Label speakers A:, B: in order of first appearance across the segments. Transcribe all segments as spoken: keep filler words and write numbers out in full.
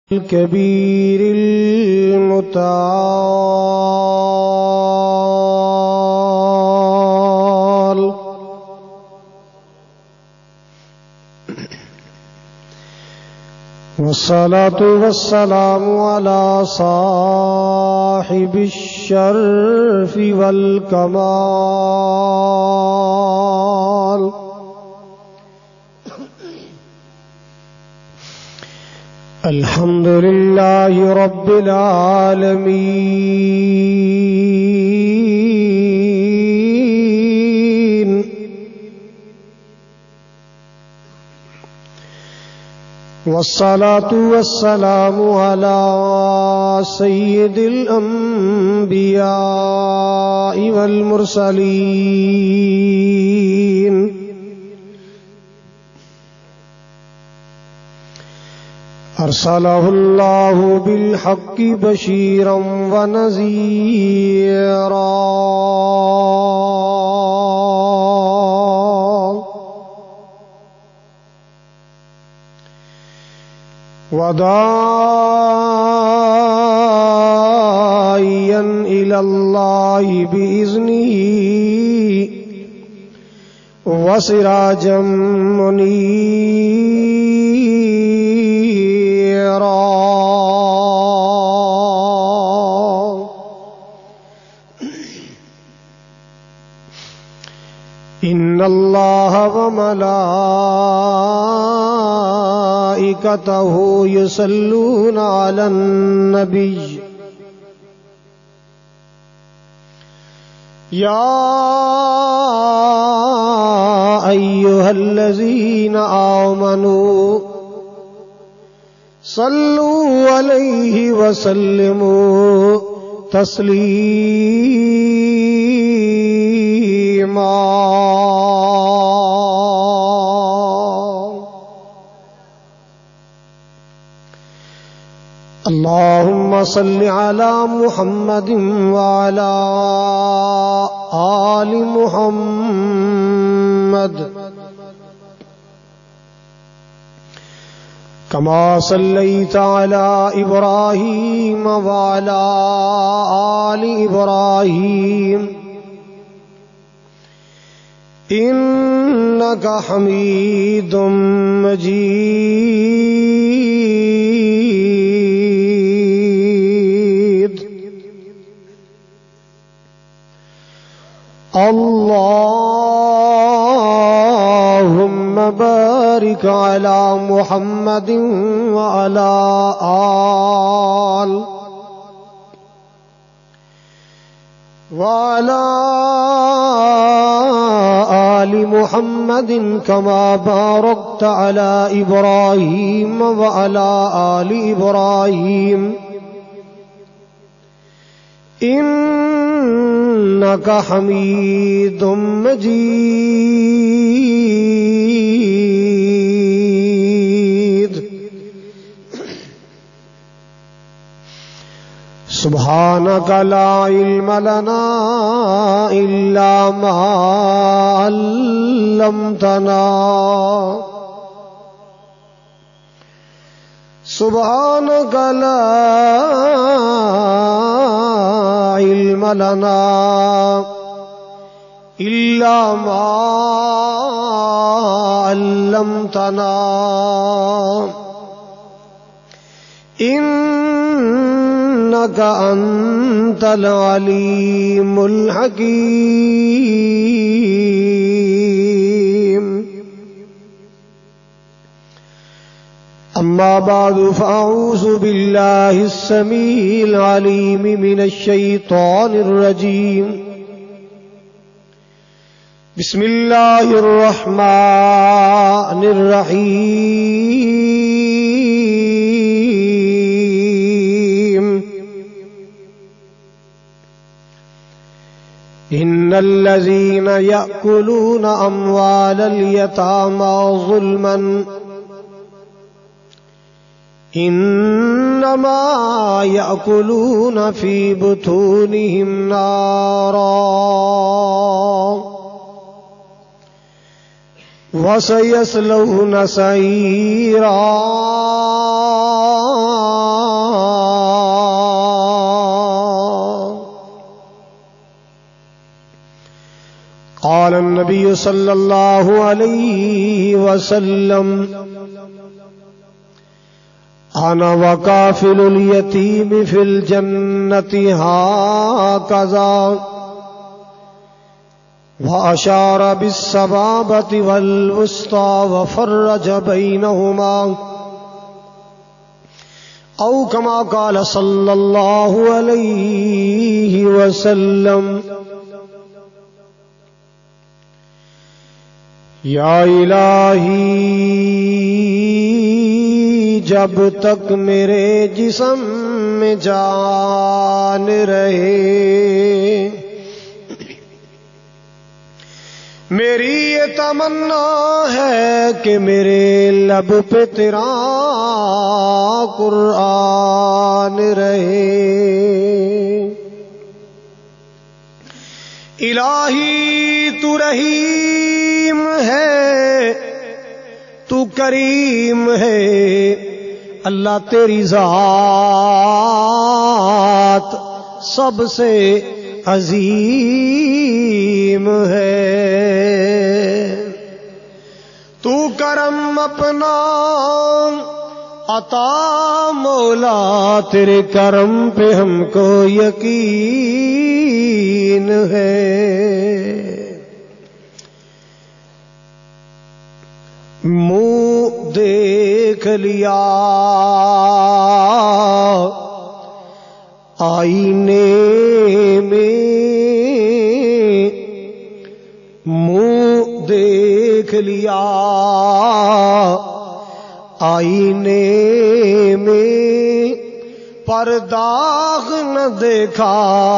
A: الكبير المتعال والصلاة والسلام على صاحب الشرف والكمال الحمد لله رب العالمين والصلاة والسلام على سيد الأنبياء والمرسلين أرسله الله بالحق بشيرا ونذيرا وداعيا إلى الله بإذنه وسراجا منيرا إن الله وملائكته يصلون على النبي يا أيها الذين آمنوا صلوا عليه وسلموا تسليما اللهم صل على محمد وعلى آل محمد كما صليت على إبراهيم وعلى آل إبراهيم إنك حميد مجيد اللهم بارك على محمد وعلى آل وعلى آل محمد كما باركت على إبراهيم وعلى آل إبراهيم إنك حميد مجيد سبحانك لا علم لنا إلا ما علمتنا سبحانك لا علم لنا إلا ما علمتنا إنك أنت العليم الحكيم أما بعد فأعوذ بالله السميع العليم من الشيطان الرجيم بسم الله الرحمن الرحيم إن الذين يأكلون أموال اليتامى ظلما إنما يأكلون في بطونهم نارا وسيصلون سعيرا قال النبي صلى الله عليه وسلم أنا وكافل اليتيم في الجنة هكذا، وأشار بالسبابة والوسطى وفرج بينهما، أو كما قال صلى الله عليه وسلم. یا الہی جب تک میرے جسم میں جان رہے، میری یہ تمنا ہے کہ میرے لب پہ تیرا قرآن رہے. الہی تو رحیم ہے، تو کریم ہے، اللہ تیری ذات سب سے عظیم ہے. تو کرم اپنا عطا مولا، تیرے کرم پہ ہم کو یقین ہے. منہ دیکھ لیا آئینے میں، منہ دیکھ لیا آئینے میں، پر داغ نہ دیکھا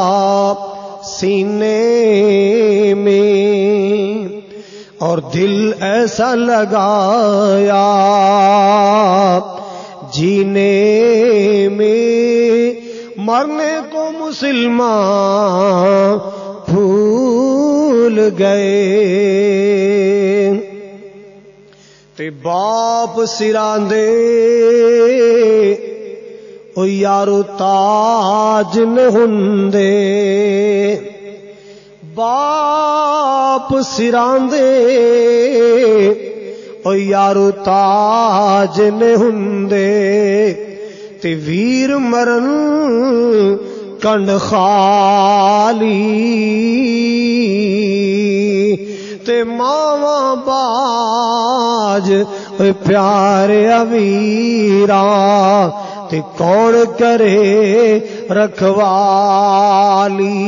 A: سینے میں، اور دل ایسا لگایا جینے میں، مرنے کو مسلمان بھول گئے. تے باپ سراندے او یارو تاج نہ ہوندے، باپ سراندے او یارو تاج نہ ہوندے، تے ویر مرن کنڈ خالی، تے ماواں باج پیارے ویراں، تے کون کرے رکھوالی.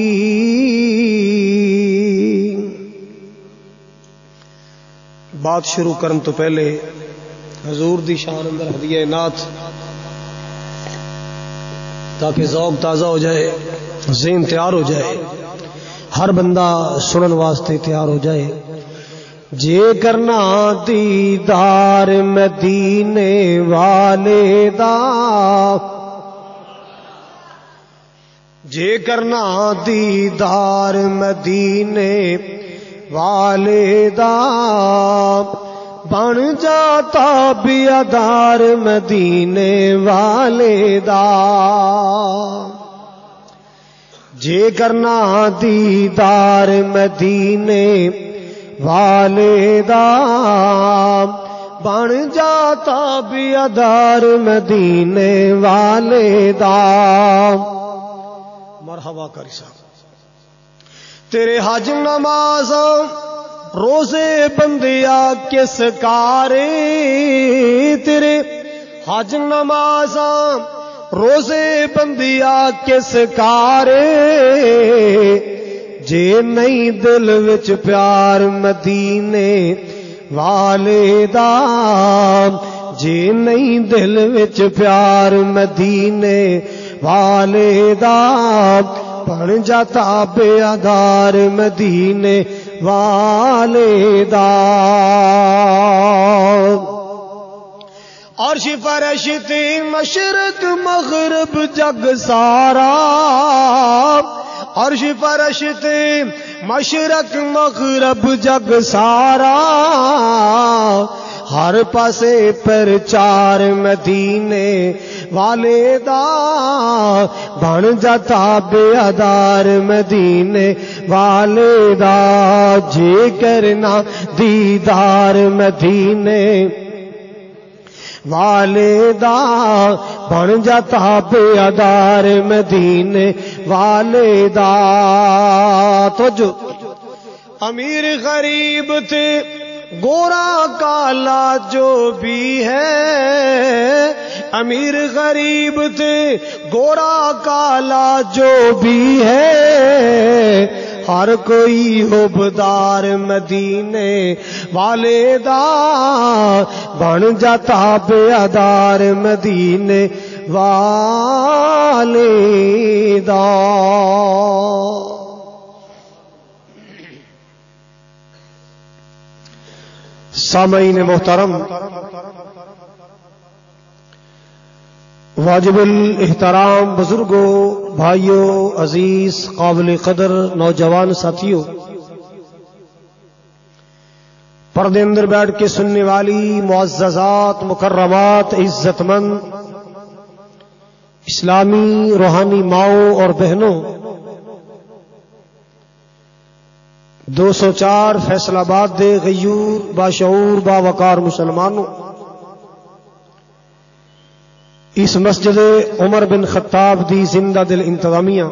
A: بات شروع کرن تو پہلے حضور دی شان اندر ہدیہ نعت، تاکہ ذوق تازہ ہو جائے، ذہن تیار ہو جائے، ہر بندہ سنن واسطے تیار ہو جائے. جے کرنا دیدار مدینے والے دا، جے کرنا دیدار مدینے والے دا، بن جاتا بیادار مدینے والے دا. جے کرنا دیدار مدینے والے دا، بن جاتا بیادار مدینے والے دا. مرحبا کری صاحب. تیرے حج نمازاں روزے بندیا کس کارے، تیرے حج نمازاں روزے بندیا کس کارے، جے نہیں دل وچ پیار مدینے والے دا، جے نہیں دل وچ پیار مدینے والے دا، بن جاتا بے آدار مدینے والے دا. عرش فرشتے مشرق مغرب جگ سارا، عرش فرشتے مشرق مغرب جگ سارا، ہر پاسے پرچار مدینے والے دا، بن جاتا بے آدار مدینے والے دا جے کرنا دیدار مدینے والے دا بن جاتا بے ادار مدینے والے دا. تو جو امیر غریب تھے گورا کالا جو بھی ہے امیر غریب تھے گورا کالا جو بھی ہے ہر کوئی حبدار مدینے والے دا بن جاتا بے ادار مدینے والے دا. سامعین محترم، واجب الاحترام بزرگوں، بھائیوں، عزیز قابل قدر نوجوان ساتھیوں، پردے اندر بیٹھ کے سننے والی معززات مکرمات عزت مند اسلامی روحانی ماؤں اور بہنوں، دو سو چار فیصل آباد دے غیور باشعور باوقار مسلمانوں، اس مسجد عمر بن خطاب دی زندہ دل انتظامیہ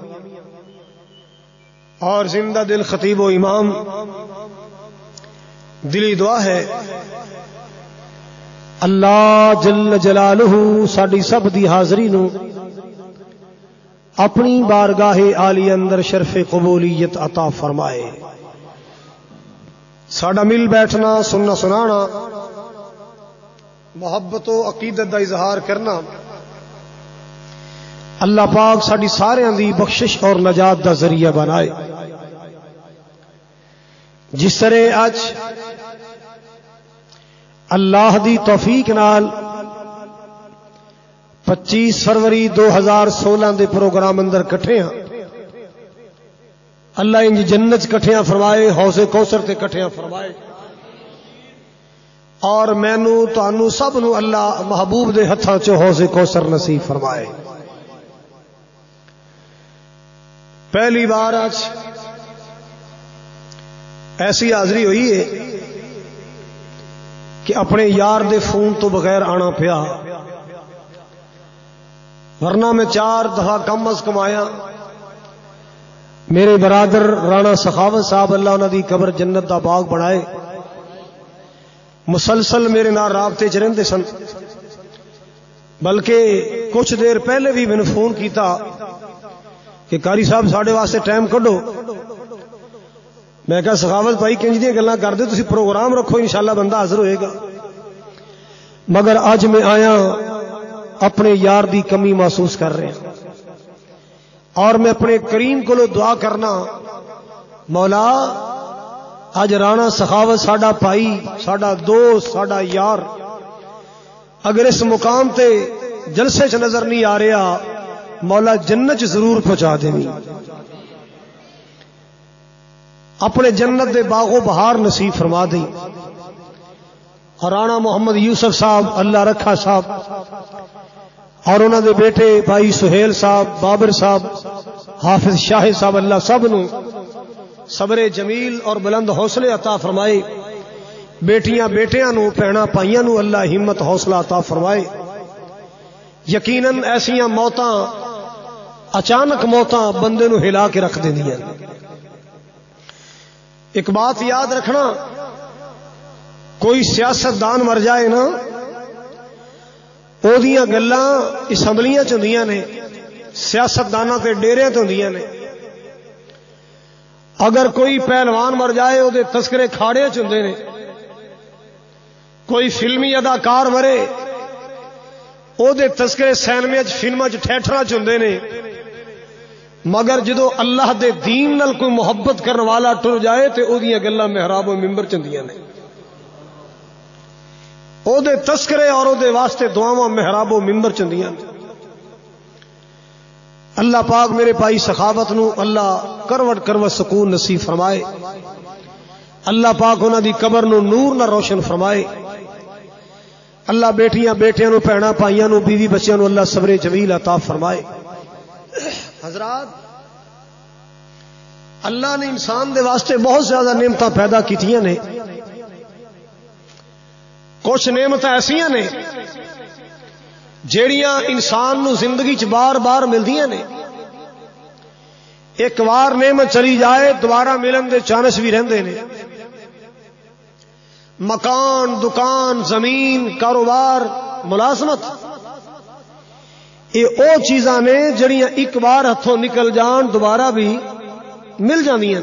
A: اور زندہ دل خطیب و امام، دلی دعا ہے اللہ جل جلالہ ساڈی سب دی حاضری نو اپنی بارگاہ عالی اندر شرف قبولیت عطا فرمائے. ساڈا مل بیٹھنا، سننا سنانا، محبت و عقیدت دا اظہار کرنا اللہ پاک ساڈی سارے دی بخشش اور نجات دا ذریعہ بنائے. جس طرح اج اللہ دی توفیق نال پچیس فروری دو ہزار سولہ دے پروگرام اندر کٹھے ہاں، اللہ انج جنت کٹھیاں فرمائے، حوض کوثر تے کٹھیاں فرمائے، اور مینوں تانوں سب نو اللہ محبوب دے ہتھاں چ حوض کوثر نصیب فرمائے. پہلی بار آج ایسی حاضری ہوئی ہے کہ اپنے یار دے فون تو بغیر آنا پیا، ورنہ میں چار دفعہ کم از کم آیا. میرے برادر رانا سخاوت صاحب اللہ انہاں دی قبر جنت دا باغ بنائے، مسلسل میرے نال رابطے چ رہندے سن، بلکہ کچھ دیر پہلے بھی میں نے فون کیتا کہ قاری صاحب ساڈے واسطے ٹائم کڈو. میں کہا سخاوت بھائی کنج دی گلاں کردے، تسی پروگرام رکھو انشاءاللہ بندہ حاضر ہوئے گا. مگر اج میں آیا اپنے یار دی کمی محسوس کر رہے ہیں، اور میں اپنے کریم کو دعا کرنا، مولا اج رانا سخاوت ساڈا بھائی، ساڈا دوست، ساڈا یار اگر اس مقام تے جلسے چ نظر نہیں آ رہا، مولا جنت ضرور پہنچا دینی، اپنے جنت دے باغ و بہار نصیب فرما دیں. اور رانا محمد یوسف صاحب اللہ رکھا صاحب اور انہوں دے بیٹے بھائی سہیل صاحب، بابر صاحب، حافظ شاہ صاحب اللہ سب نو صبر جمیل اور بلند حوصلے عطا فرمائے. بیٹیاں بیٹیاں نو، بہناں پائیاں نو اللہ ہمت حوصلہ عطا فرمائے. یقیناً ایسیاں موتاں، اچانک موتاں بندے نو ہلا کے رکھ دیندیاں. ایک بات یاد رکھنا، کوئی سیاست دان مر جائے نا، او دیاں گلاں اسمبلیاں چ ہوندیاں نے، سیاست داناں تے ڈیریاں تے ہوندیاں نے. اگر کوئی پہلوان مر جائے او دے تذکرے کھاڑے چ ہوندے نے، کوئی فلمی اداکار مرے او دے تذکرے سینمے چ فلماں چ تھیٹراں چ ہوندے نے. مگر جدو اللہ دے دین نال کوئی محبت کرن والا ٹر جائے تے او دیاں گلاں محراب و منبر چ ہوندیاں نے، او دے تذکرے اور او دے واسطے دعاواں محراب و منبر چ ہوندیاں نے. اللہ پاک میرے بھائی سخاوت نو اللہ کروٹ کروٹ سکون نصیب فرمائے. اللہ پاک انہاں دی قبر نو نور نہ روشن فرمائے. اللہ بیٹیاں بیٹیاں نو، بہناں بھائیاں نو، بیوی بچیاں نو اللہ صبر جمیل عطا فرمائے. حضرات، اللہ نے انسان دے واسطے بہت زیادہ نعمتاں پیدا کیتیاں نے. کچھ نعمتاں ایسیاں نے جیڑیاں انسان نو زندگی چ بار بار ملدیاں نے. ایک بار نعمت چلی جائے دوبارہ ملن دے چانس بھی رہندے نے. مکان، دکان، زمین، کاروبار، ملازمت، یہ او چیزاں نے جڑیاں ایک بار ہتھوں نکل جان دوبارہ بھی مل جاندیاں.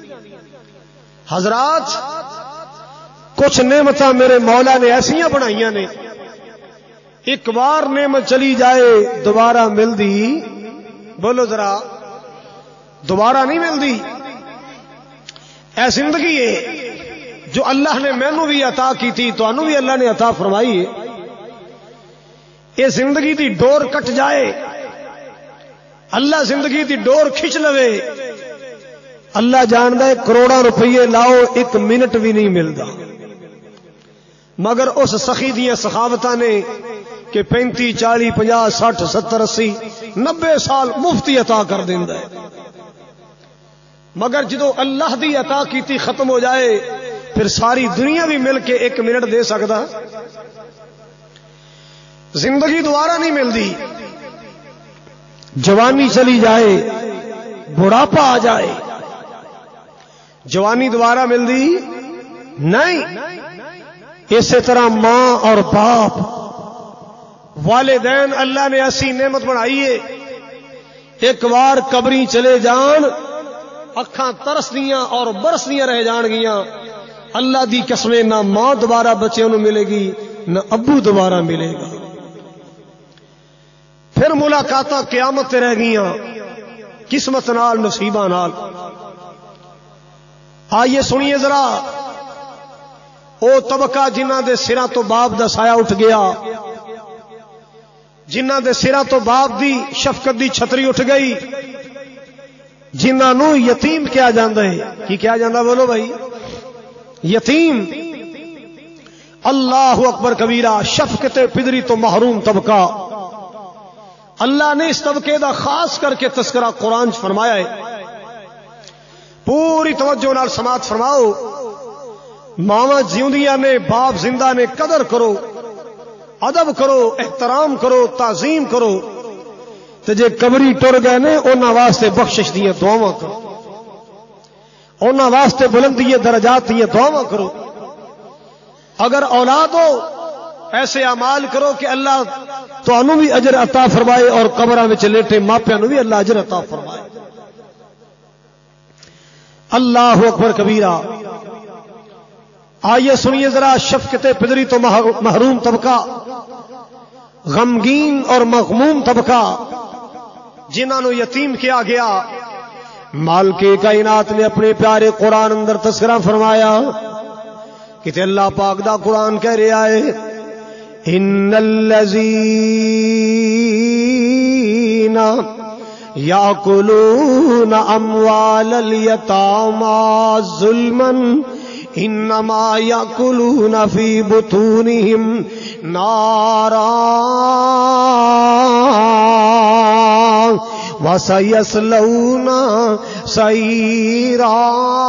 A: حضرات کچھ نعمتاں میرے مولا نے ایسیاں بنائیاں نے ایک بار نعمت چلی جائے دوبارہ ملدی، بولو ذرا، دوبارہ نہیں ملدی. اے زندگی ہے جو اللہ نے مینوں بھی عطا کی تھی، تانوں بھی اللہ نے عطا فرمائی ہے. یہ زندگی دی ڈور کٹ جائے، اللہ زندگی دی ڈور کھچ لوے، اللہ جاندا ہے کروڑاں روپیے لاؤ ایک منٹ بھی نہیں ملدا. مگر اس سخی دیاں سخاوتاں نے کہ پینتی، چالی، پنجا، سٹھ، ستر، اسی، نبے سال مفتی عطا کر دیندا ہے. مگر جدو اللہ دی عطا کیتی ختم ہو جائے پھر ساری دنیا بھی مل کے ایک منٹ دے سکتا. زندگی دوبارہ نہیں ملتی. جوانی چلی جائے، بڑھاپا آ جائے، جوانی دوبارہ ملتی نہیں. اسی طرح ماں اور باپ، والدین، اللہ نے ایسی نعمت بنائی ہے ایک بار قبری چلے جان اکھاں ترسدیاں اور برسدیاں رہ جان گیاں. اللہ دی قسم نہ ماں دوبارہ بچے انہوں ملے گی نہ ابو دوبارہ ملے گا. پھر ملاقاتاں قیامت تے رہ گیاں قسمت نال، نصیباں نال. آئیے سنیے ذرا او طبقہ جنہ دے سراں تو باپ دا سایہ اٹھ گیا، جنہ دے سراں تو باپ دی شفقت دی چھتری اٹھ گئی، جنہاں نو یتیم کیا جاندا ہے. کی کیا جاندا بولو بھائی؟ یتیم. اللہ اکبر کبیرہ. شفقت پدری تو محروم طبقہ، اللہ نے اس طبقے دا خاص کر کے تذکرہ قرآن فرمایا ہے. پوری توجہ نال سماعت فرماؤ. ماواں جیوندیاں نے، باپ زندہ نے، قدر کرو، ادب کرو، احترام کرو، تعظیم کرو. تے جے قبری ٹر گئے نے انہاں واسطے بخشش دیاں دعاواں کرو، انہاں واسطے بلندی درجات دیاں دعاواں کرو. اگر اولاد ہو ایسے اعمال کرو کہ اللہ تانوں بھی اجر عطا فرمائے اور قبراں وچ لیٹے ماپیاں نوں بھی اللہ اجر عطا فرمائے. اللہ اکبر کبیرہ. آئیے سنیے ذرا شفقت پدری تو محروم طبقہ، غمگین اور مغموم طبقہ جنہاں نو یتیم کیا گیا. مالک کائنات نے اپنے پیارے قرآن اندر تذکرہ فرمایا کہ اللہ پاک دا قرآن کہہ رہا ہے ان الذین یاکلون اموال الیتامی ظلما انما یاکلون فی بطونہم نارا وَسَيَصْلَوْنَ سَعِيرًا.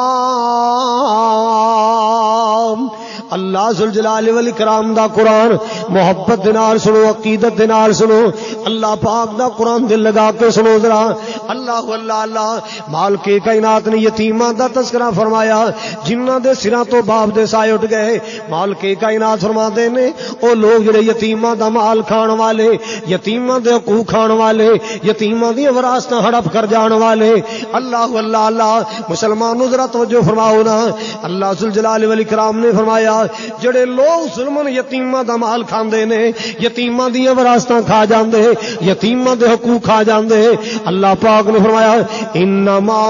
A: اللہ ذوالجلال والاکرام دا قرآن محبت دے نال سنو، عقیدت دے نال سنو. اللہ پاک دا قرآن دل لگا کے سنو ذرا. اللہ اللہ اللہ. مالک کائنات نے یتیماں دا تذکرہ فرمایا جنہاں دے سراں تو باپ دے سائے اٹھ گئے. مالک کائنات فرماندے نے او لوگ جڑے یتیماں دا مال کھان والے، یتیماں دے حقوق کھان والے، یتیماں دی وراثتاں ہڑپ کر جان والے. اللہ اللہ اللہ. مسلمانوں ذرا توجہ فرماؤ نا. اللہ ذوالجلال والاکرام نے فرمایا جڑے لوگ ظلمن یتیماں دا مال کھاندے نے، یتیماں دی وراثتاں کھا جاندے، یتیماں دے حقوق کھا جاندے، اللہ پاک نے فرمایا انما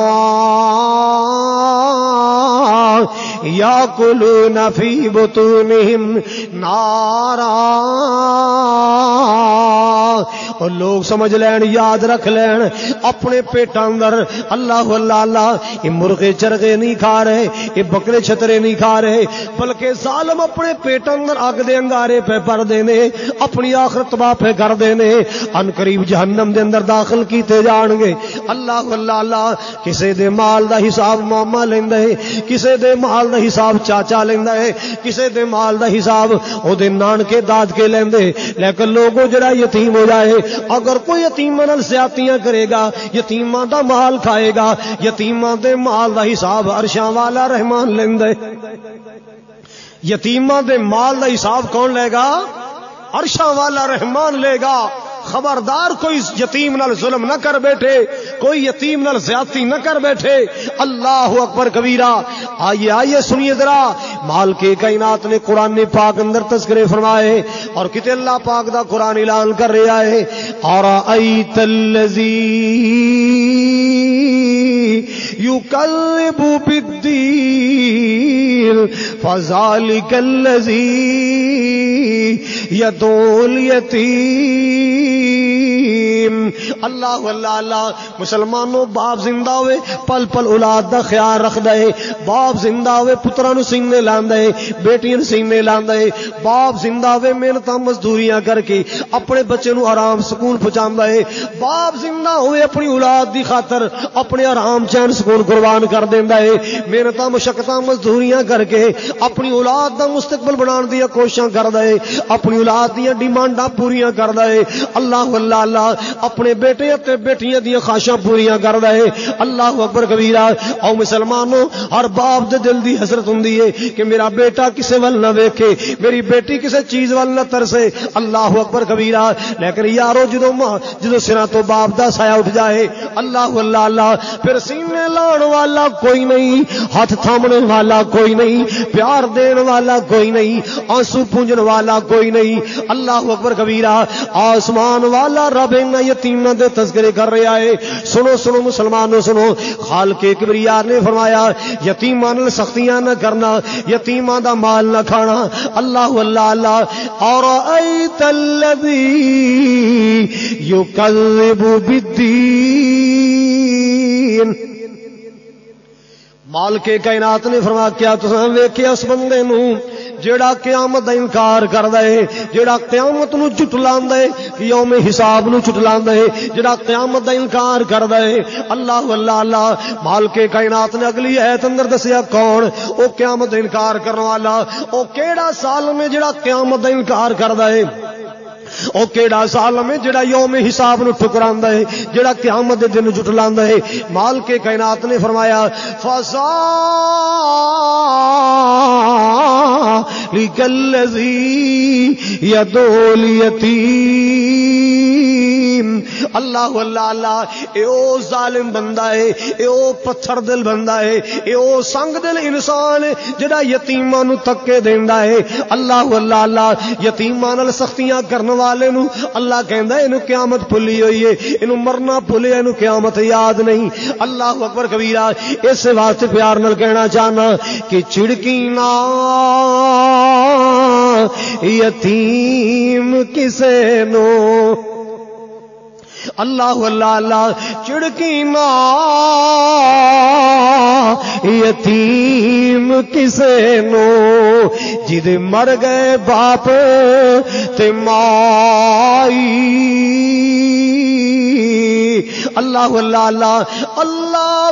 A: یاکلون فی بطونہم نارا. اور لوگ سمجھ لین یاد رکھ لین اپنے پیٹاں اندر اللہ اللہ اللہ یہ مرغے چرغے نہیں کھا رہے یہ بکرے چھترے نہیں کھا رہے بلکہ ظالم اپنے پیٹاں اندر اگ دے انگارے پہ پر دینے اپنی آخرت تباہ پہ کر دینے ان قریب جہنم دے اندر داخل کیتے جان گے اللہ اللہ اللہ کسے دے مال دا حساب ماما لیندا ہے کسے دے مال دا حساب چاچا لیندا ہے کسے دے مال دا حساب او دے نانکے داد کے لیندے لیکن لوگوں جڑا یتیم ہو جائے اگر کوئی یتیماں نال زیادتیاں کرے گا یتیماں دا مال کھائے گا یتیماں دے مال دا حساب عرشاں والا رحمان لیندا ہے یتیماں دے مال دا حساب کون لے گا عرشاں والا رحمان لے گا خبردار کوئی یتیم نال ظلم نہ کر بیٹھے کوئی یتیم نال زیادتی نہ کر بیٹھے اللہ اکبر کبیرہ آئیے آئیے سنیے ذرا مال کے کائنات نے قرآن پاک اندر تذکرے فرمائے اور کتے اللہ پاک دا قرآن اعلان کر رہا ہے اَرَأَيْتَ الَّذِي يُكَذِّبُ بِالدِّينِ فَذَلِكَ الَّذِي يَدْعُو الْيَتِيمَ اللہ اللہ اللہ مسلمانوں باپ زندہ ہوئے پل پل اولاد دا خیال رکھ دے باپ زندہ ہوئے پتراں نو سینے لاندا ہے بیٹیاں نو سینے لاندا ہے باپ زندہ ہوئے محنتاں مزدوریاں کر کے اپنے بچے نو آرام سکون پہنچاندا ہے باپ زندہ ہوئے اپنی اولاد دی خاطر اپنے آرام چین سکون قربان کر دیندا ہے محنتاں مشقتاں مزدوریاں کر کے اپنی اولاد دا مستقبل بنان دی کوششاں کردا ہے اپنی اولاد دی ڈیمانڈاں پوریاں کردا ہے اللہ اللہ اللہ اپنے بیٹے تے بیٹیاں دی خواہشاں پوریاں کردا ہے اللہ اکبر کبیرہ او مسلمانوں ہر باپ دے دل دی حسرت ہوندی ہے کہ میرا بیٹا کسے ول نہ ویکھے میری بیٹی کسے چیز ول نہ ترسے اللہ اکبر کبیرہ لیکن یارو جدوں ماں جدوں سراں تو باپ دا سایہ اٹھ جائے اللہ اللہ اللہ پھر سینے لاؤن والا کوئی نہیں ہاتھ تھامنے والا کوئی نہیں پیار دین والا کوئی نہیں آنسو پونجن والا کوئی نہیں اللہ اکبر کبیرہ آسمان والا رب ان یتیماں دے تذکرے کر رہا ہے سنو سنو مسلمانوں سنو خالق کبریار نے فرمایا یتیماں نال سختیاں نہ کرنا یتیماں دا مال نہ کھانا اللہ اللہ اللہ اور ایت الذی یکذب بالدین مال کے کائنات نے فرمایا کیا تساں ویکھیا اس بندے نو جیڑا قیامت دا انکار کردا ہے جیڑا قیامت نو جھٹلاندا ہے یوم حساب نو جھٹلاندا ہے جیڑا قیامت دا انکار کردا ہے اللہ اللہ اللہ مال کے کائنات نے اگلی ایت اندر دسیا کون او قیامت دا انکار کرنے والا او کیڑا ظالم ہے جیڑا قیامت دا انکار کردا ہے او کیڑا ظالم ہے جڑا یوم حساب نو ٹھکراندا ہے جڑا قیامت دے دن جھٹلاندا ہے مال کے کائنات نے فرمایا فذا لکلذی یدعو الیتیم اللہ اللہ اللہ اے او ظالم بندہ ہے اے او پتھر دل بندہ ہے اے او سنگ دل انسان ہے جڑا یتیماں نو تکے دیندا ہے اللہ اللہ اللہ یتیماں نال سختیاں کرن والے نو اللہ کہندا ہے اینو قیامت بھلی ہوئی ہے اینو مرنا بھولیا اینو قیامت یاد نہیں اللہ اکبر کبیرہ اس واسطے پیار نال کہنا چاہنا کہ چھڑکی نہ یتیم کسے نو اللہ اللہ اللہ چڑکی نا یتیم کسے نو جد مر گئے باپ تے مائی اللہ اللہ اللہ اللہ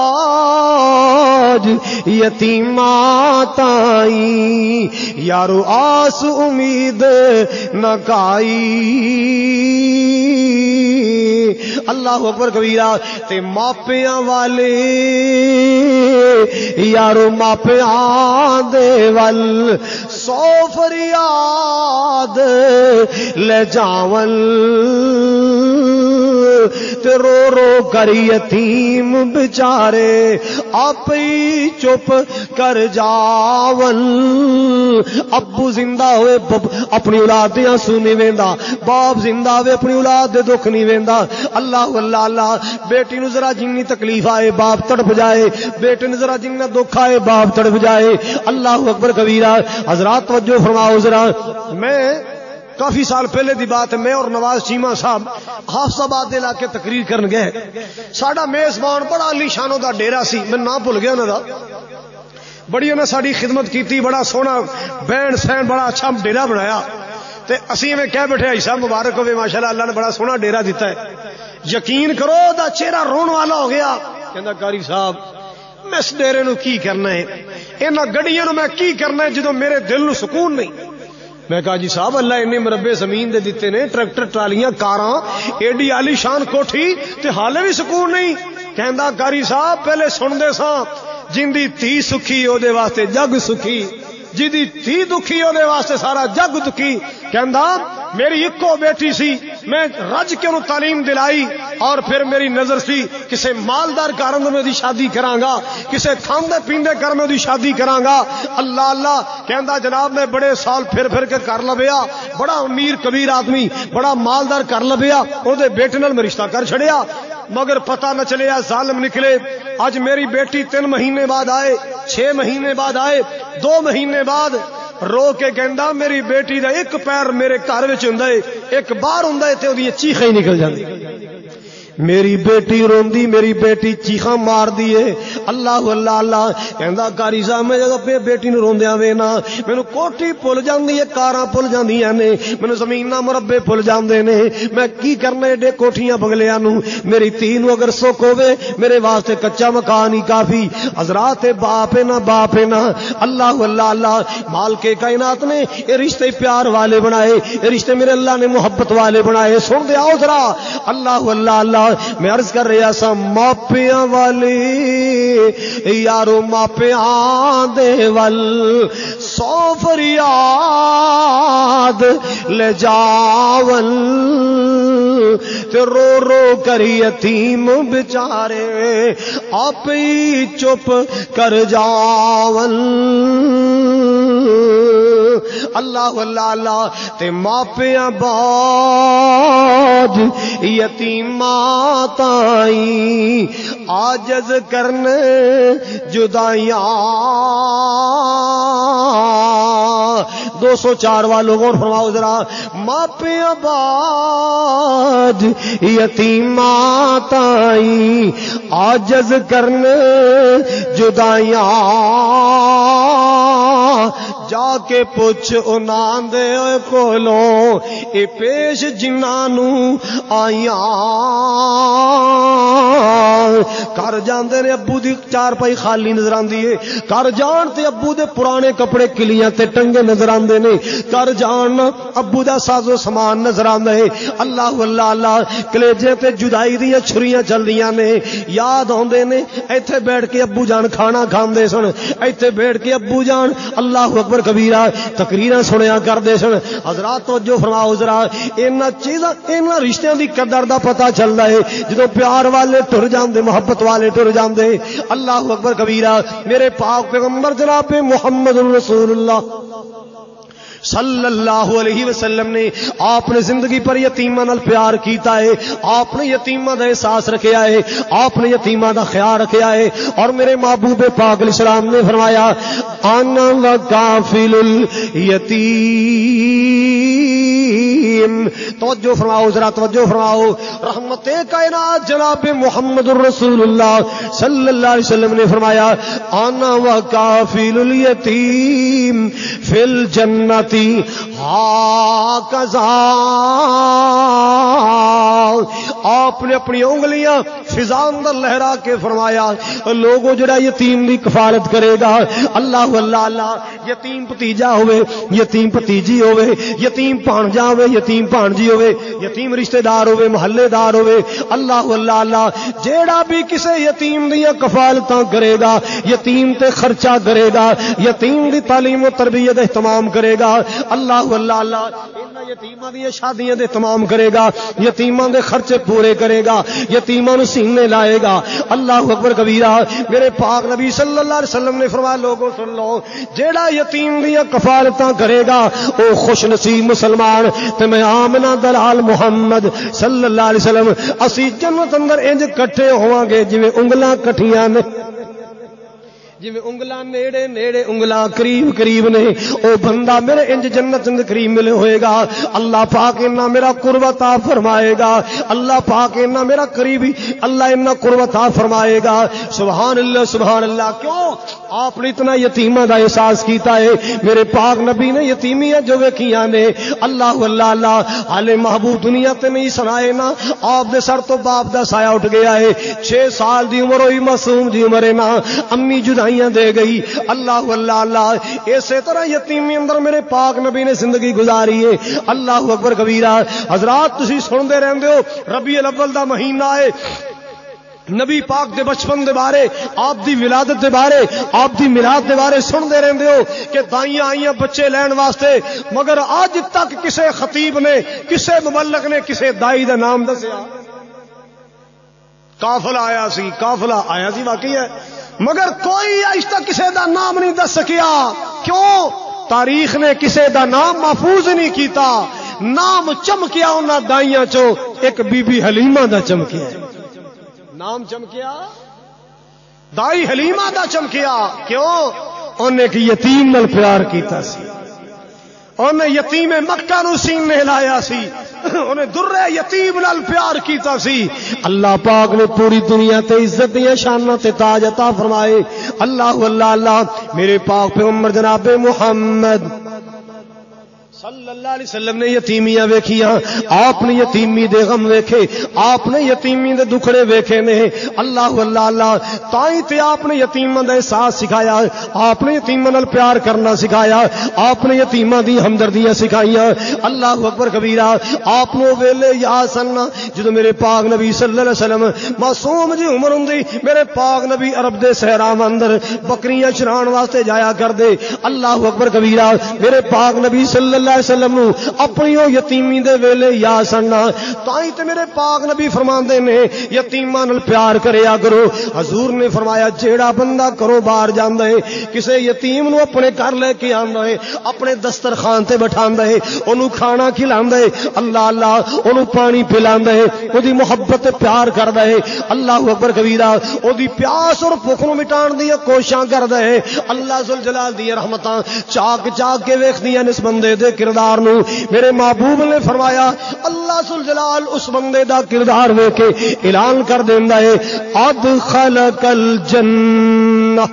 A: باج یتیماں تائی یارو آس امید نہ کائی اللہ اکبر کبیرہ تے ماپیاں والے یارو ماپیاں دے ول سو فریاد لے جاول تے رو رو کر یتیم بیچارے آپ ہی چپ کر جاول ابو زندہ ہوئے اپنی اولاد دے آنسو نہیں ویندا باپ زندہ ہوئے اپنی اولاد دے دکھ نہیں ویندا اللہ اللہ اللہ بیٹی نو ذرا جنی تکلیف آئے باپ تڑپ جائے بیٹے نو ذرا جنہ دکھ آئے باپ تڑپ جائے اللہ اکبر کبیرہ حضرات توجہ فرماؤ ذرا میں کافی سال پہلے دی بات ہے، میں اور نواز چیمہ صاحب حافظ آباد دے علاقے تقریر کرن گئے. ساڈا میزبان بڑا علی شانوں دا ڈیرا سی، میں نام بھول گیا انہاں دا. بڑی انہاں ساری خدمت کیتی، بڑا سونا بینڈ سینڈ بڑا اچھا ڈیرا بنایا. تے اسی میں کہہ بیٹھے بھائی صاحب مبارک ہوئے ماشاءاللہ اللہ نے بڑا سونا ڈیرا دیتا ہے. یقین کرو دا چہرہ رون والا ہو گیا. کہندا قاری صاحب میں اس ڈیرے نو کی کرنا ہے، انہاں گڈیاں نو میں کی کرنا ہے جدوں میرے دل نو سکون نہیں. میں کہا جی صاحب اللہ اتنے مربے زمین دے دیتے نے، ٹریکٹر ٹرالیاں کاراں ایڈی عالی شان کوٹھی تے حالے بھی سکون نہیں. کہندا قاری صاحب پہلے سن دے ساں جندی تھی سکھی او دے واسطے جگ سکھی، جدی تھی دکھی او دے واسطے سارا جگ دکھی. کہندا میری ایکو بیٹی سی، میں رج کے انہوں تعلیم دلائی اور پھر میری نظر سی کسے مالدار گھر میں دی شادی کراں گا، کسے کھاندے پیندے گھر میں دی شادی کراں گا. اللہ اللہ کہندا جناب میں بڑے سال پھر پھر کے کر لبیا، بڑا امیر کبیر آدمی بڑا مالدار کر لبیا، او دے بیٹے نال میں رشتہ کر چھڑیا، مگر پتہ نہ چلیا ظالم نکلے. اج میری بیٹی تین مہینے بعد آئے، چھ مہینے بعد آئے، دو مہینے بعد رو کے کہندا میری بیٹی دا ایک پیر میرے گھر وچ ہوندا ہے، ایک باہر ہوندا ہے تے اودی چیخاں ہی نکل جاندی. میری بیٹی روندی، میری بیٹی چیخاں مار دی ہے. اللہ اللہ اللہ کہندا قاری صاحب میں جب اپنی بیٹی نو روندیاں وینا مینوں کوٹھی بھل جاندی ہے، کاراں بھل جاندیاں نے، مینوں زمیناں مربے بھل جاندے نے. میں کی کرنا ایڈے کوٹھیاں بنگلیاں نو؟ میری تھی نو اگر سکھ ہوے میرے واسطے کچا مکان ہی کافی. حضرات باپ ہے نہ باپ ہے نہ. اللہ اللہ اللہ مالک کائنات نے یہ رشتے پیار والے بنائے، یہ رشتے میرے اللہ نے محبت والے بنائے. سن دے آؤ ذرا. اللہ اللہ اللہ میں عرض کر رہا سا ماپیاں والی یارو ماپیاں دے ول سو فریاد لے جاول تے رو رو کر یتیم بیچارے آپ ہی چپ کر جاول. اللہ اللہ اللہ تے ماپیاں بعد یتیماں تائیں عاجز کرنے جدائیاں. دو سو چار والوں غور فرماؤ ذرا. ماپیاں بعد یتیماں تائیں عاجز کرنے جدائیاں. جا کے پوچھ انہاں دے کولوں اے پیش جنہاں نو آئیاں. کر جاندے نے ابو دی چار پائی خالی نظر آندی ہے، کر جان تے ابو دے پرانے کپڑے کلیاں تے ٹنگے نظر آندے نے، کر جان ابو دا ساز و سامان نظر آندا ہے. اللہ اللہ اللہ کلیجے تے جدائی دیاں چھریاں چلدیاں نے. یاد ہوندے نے ایتھے بیٹھ کے ابو جان کھانا کھاندے سن، ایتھے بیٹھ کے ابو جان اللہ اکبر کبیرہ تقریراں سنیا کردے سن. حضرات توجہ فرماؤ ذرا. انہاں چیزاں انہاں رشتیاں دی قدر دا پتہ چلدا ہے جدوں پیار والے ٹر جاندے، محبت والے ٹر جاندے. اللہ اکبر کبیرہ. میرے پاک پیغمبر جناب محمد رسول اللہ صلی اللہ علیہ وسلم نے آپ نے زندگی پر یتیماں نال پیار کیتا ہے، آپ نے یتیماں دا احساس رکھیا ہے، آپ نے یتیماں دا خیال رکھیا ہے. اور میرے محبوب پاک علیہ السلام نے فرمایا انا وکافل الیتیم. توجہ فرماؤ ذرا، توجہ فرماؤ. رحمت کائنات جناب محمد رسول اللہ صلی اللہ علیہ وسلم نے فرمایا انا وکافل الیتیم فی الجنت ہاکذا. آپ نے اپنی انگلیاں فضا اندر لہرا کے فرمایا لوگوں جڑا یتیم دی کفالت کرے گا. اللہ اللہ اللہ. یتیم بھتیجا ہوئے، یتیم بھتیجی ہوئے، یتیم بھانجا ہوئے، یتیم بھانجی ہوئے، یتیم رشتہ دار ہوئے، محلے دار ہوئے. اللہ اللہ اللہ جیڑا بھی کسے یتیم دیاں کفالتاں کرے گا، یتیم تے خرچہ کرے گا، یتیم دی تعلیم و تربیت اہتمام کرے گا. اللہ اللہ اللہ یتیماں دی شادیاں دے اہتمام کرے گا، یتیماں دے خرچے پورے کرے گا، یتیماں نو سینے لائے گا. اللہ اکبر کبیرہ. میرے پاک نبی صلی اللہ علیہ وسلم نے فرمایا لوگوں سن لو جیڑا یتیم دیاں کفالتاں کرے گا او خوش نصیب مسلمان. تے میں آمنہ دلال محمد صلی اللہ علیہ وسلم اسی جنت اندر انج کٹھے ہوواں گے جویں انگلاں کٹھیاں نے، جویں انگلاں نیڑے نیڑے انگلاں قریب قریب نے او بندہ میرے انج جنت دے قریب ملے ہوئے گا اللہ پاک انہاں میرا قرب عطا فرمائے گا اللہ پاک انہاں میرا قریبی اللہ انہاں قرب عطا فرمائے گا سبحان اللہ سبحان اللہ کیوں آپ نے اتنا یتیماں دا احساس کیتا ہے میرے پاک نبی نے یتیمیاں جو ویکھیاں نے اللہ اللہ اللہ حالے محبوب دنیا تے نہیں سنائے نا آپ دے سر تو باپ دا سایہ اٹھ گیا ہے چھ سال دی عمر ہوئی معصوم دی عمر ہے نا امی جدائیاں دے گئی اللہ اللہ اللہ اسی طرح یتیمی اندر میرے پاک نبی نے زندگی گزاری ہے اللہ اکبر کبیرہ حضرات تسی سندے رہندے ہو ربیع الاول دا مہینہ ہے نبی پاک دے بچپن دے بارے آپ دی ولادت دے بارے آپ دی میلاد دے بارے سن دے رہندے ہو کہ دائیاں آئیاں بچے لین واسطے مگر آج تک کسے خطیب نے کسے مبلغ نے کسے دائی دا نام دسیا قافلہ آیا سی قافلہ آیا سی واقعی ہے مگر کوئی آج تک کسے دا نام نہیں دس سکیا کیوں تاریخ نے کسے دا نام محفوظ نہیں کیتا نام چمکیا انہاں دائیاں چو ایک بی بی حلیمہ دا چمکیا نام چمکیا دائی حلیمہ دا چمکیا کیوں انہیں ایک یتیم نال پیار کیتا سی انہیں یتیم مکہ نو سینے لایا سی انہیں در یتیم نال پیار کیتا سی اللہ پاک نے پوری دنیا تے عزت دیاں شاناں تے تاج عطا فرمائے اللہ اللہ اللہ میرے پاک پیغمبر جناب محمد صلی اللہ علیہ وسلم نے یتیمیاں ویکھیاں آپ نے یتیمی دے غم ویکھے آپ نے یتیمی دے دکھڑے ویکھے نے اللہ اللہ اللہ تائیں تے آپ نے یتیماں دا احساس سکھایا آپ نے یتیماں نال پیار کرنا سکھایا آپ نے یتیماں دی ہمدردیاں سکھائیاں اللہ اکبر کبیرہ آپ نو ویلے یاد سن جدوں میرے پاک نبی صلی اللہ علیہ وسلم معصوم جی عمر ہوندی میرے پاک نبی عرب دے صحرا اندر بکریاں چران واسطے جایا کردے اللہ اکبر کبیرہ میرے پاک نبی صلی اللہ وسلم اپنی یتیمی دے ویلے یا سننا تائیں تے میرے پاک نبی فرماندے نے یتیماں نال پیار کریا کرو حضور نے فرمایا جیڑا بندہ کرو باہر جاندا ہے کسے یتیم نو اپنے گھر لے کے آندا ہے اپنے دسترخوان تے بٹھاندا ہے اونوں کھانا کھلاندا ہے اللہ اللہ اونوں پانی پلاندا ہے اودی محبت تے پیار کردا ہے اللہ اکبر کبیرہ اودی پیاس اور بھوک نو مٹان دی کوششاں کردا ہے اللہ ذوالجلال دی رحمتاں چاک چاک کے ویکھدیاں اس بندے دے کردار نو میرے محبوب نے فرمایا اللہ ذوالجلال اس بندے دا کردار ویکھ کے اعلان کر دیندا ہے ادخلک الجنہ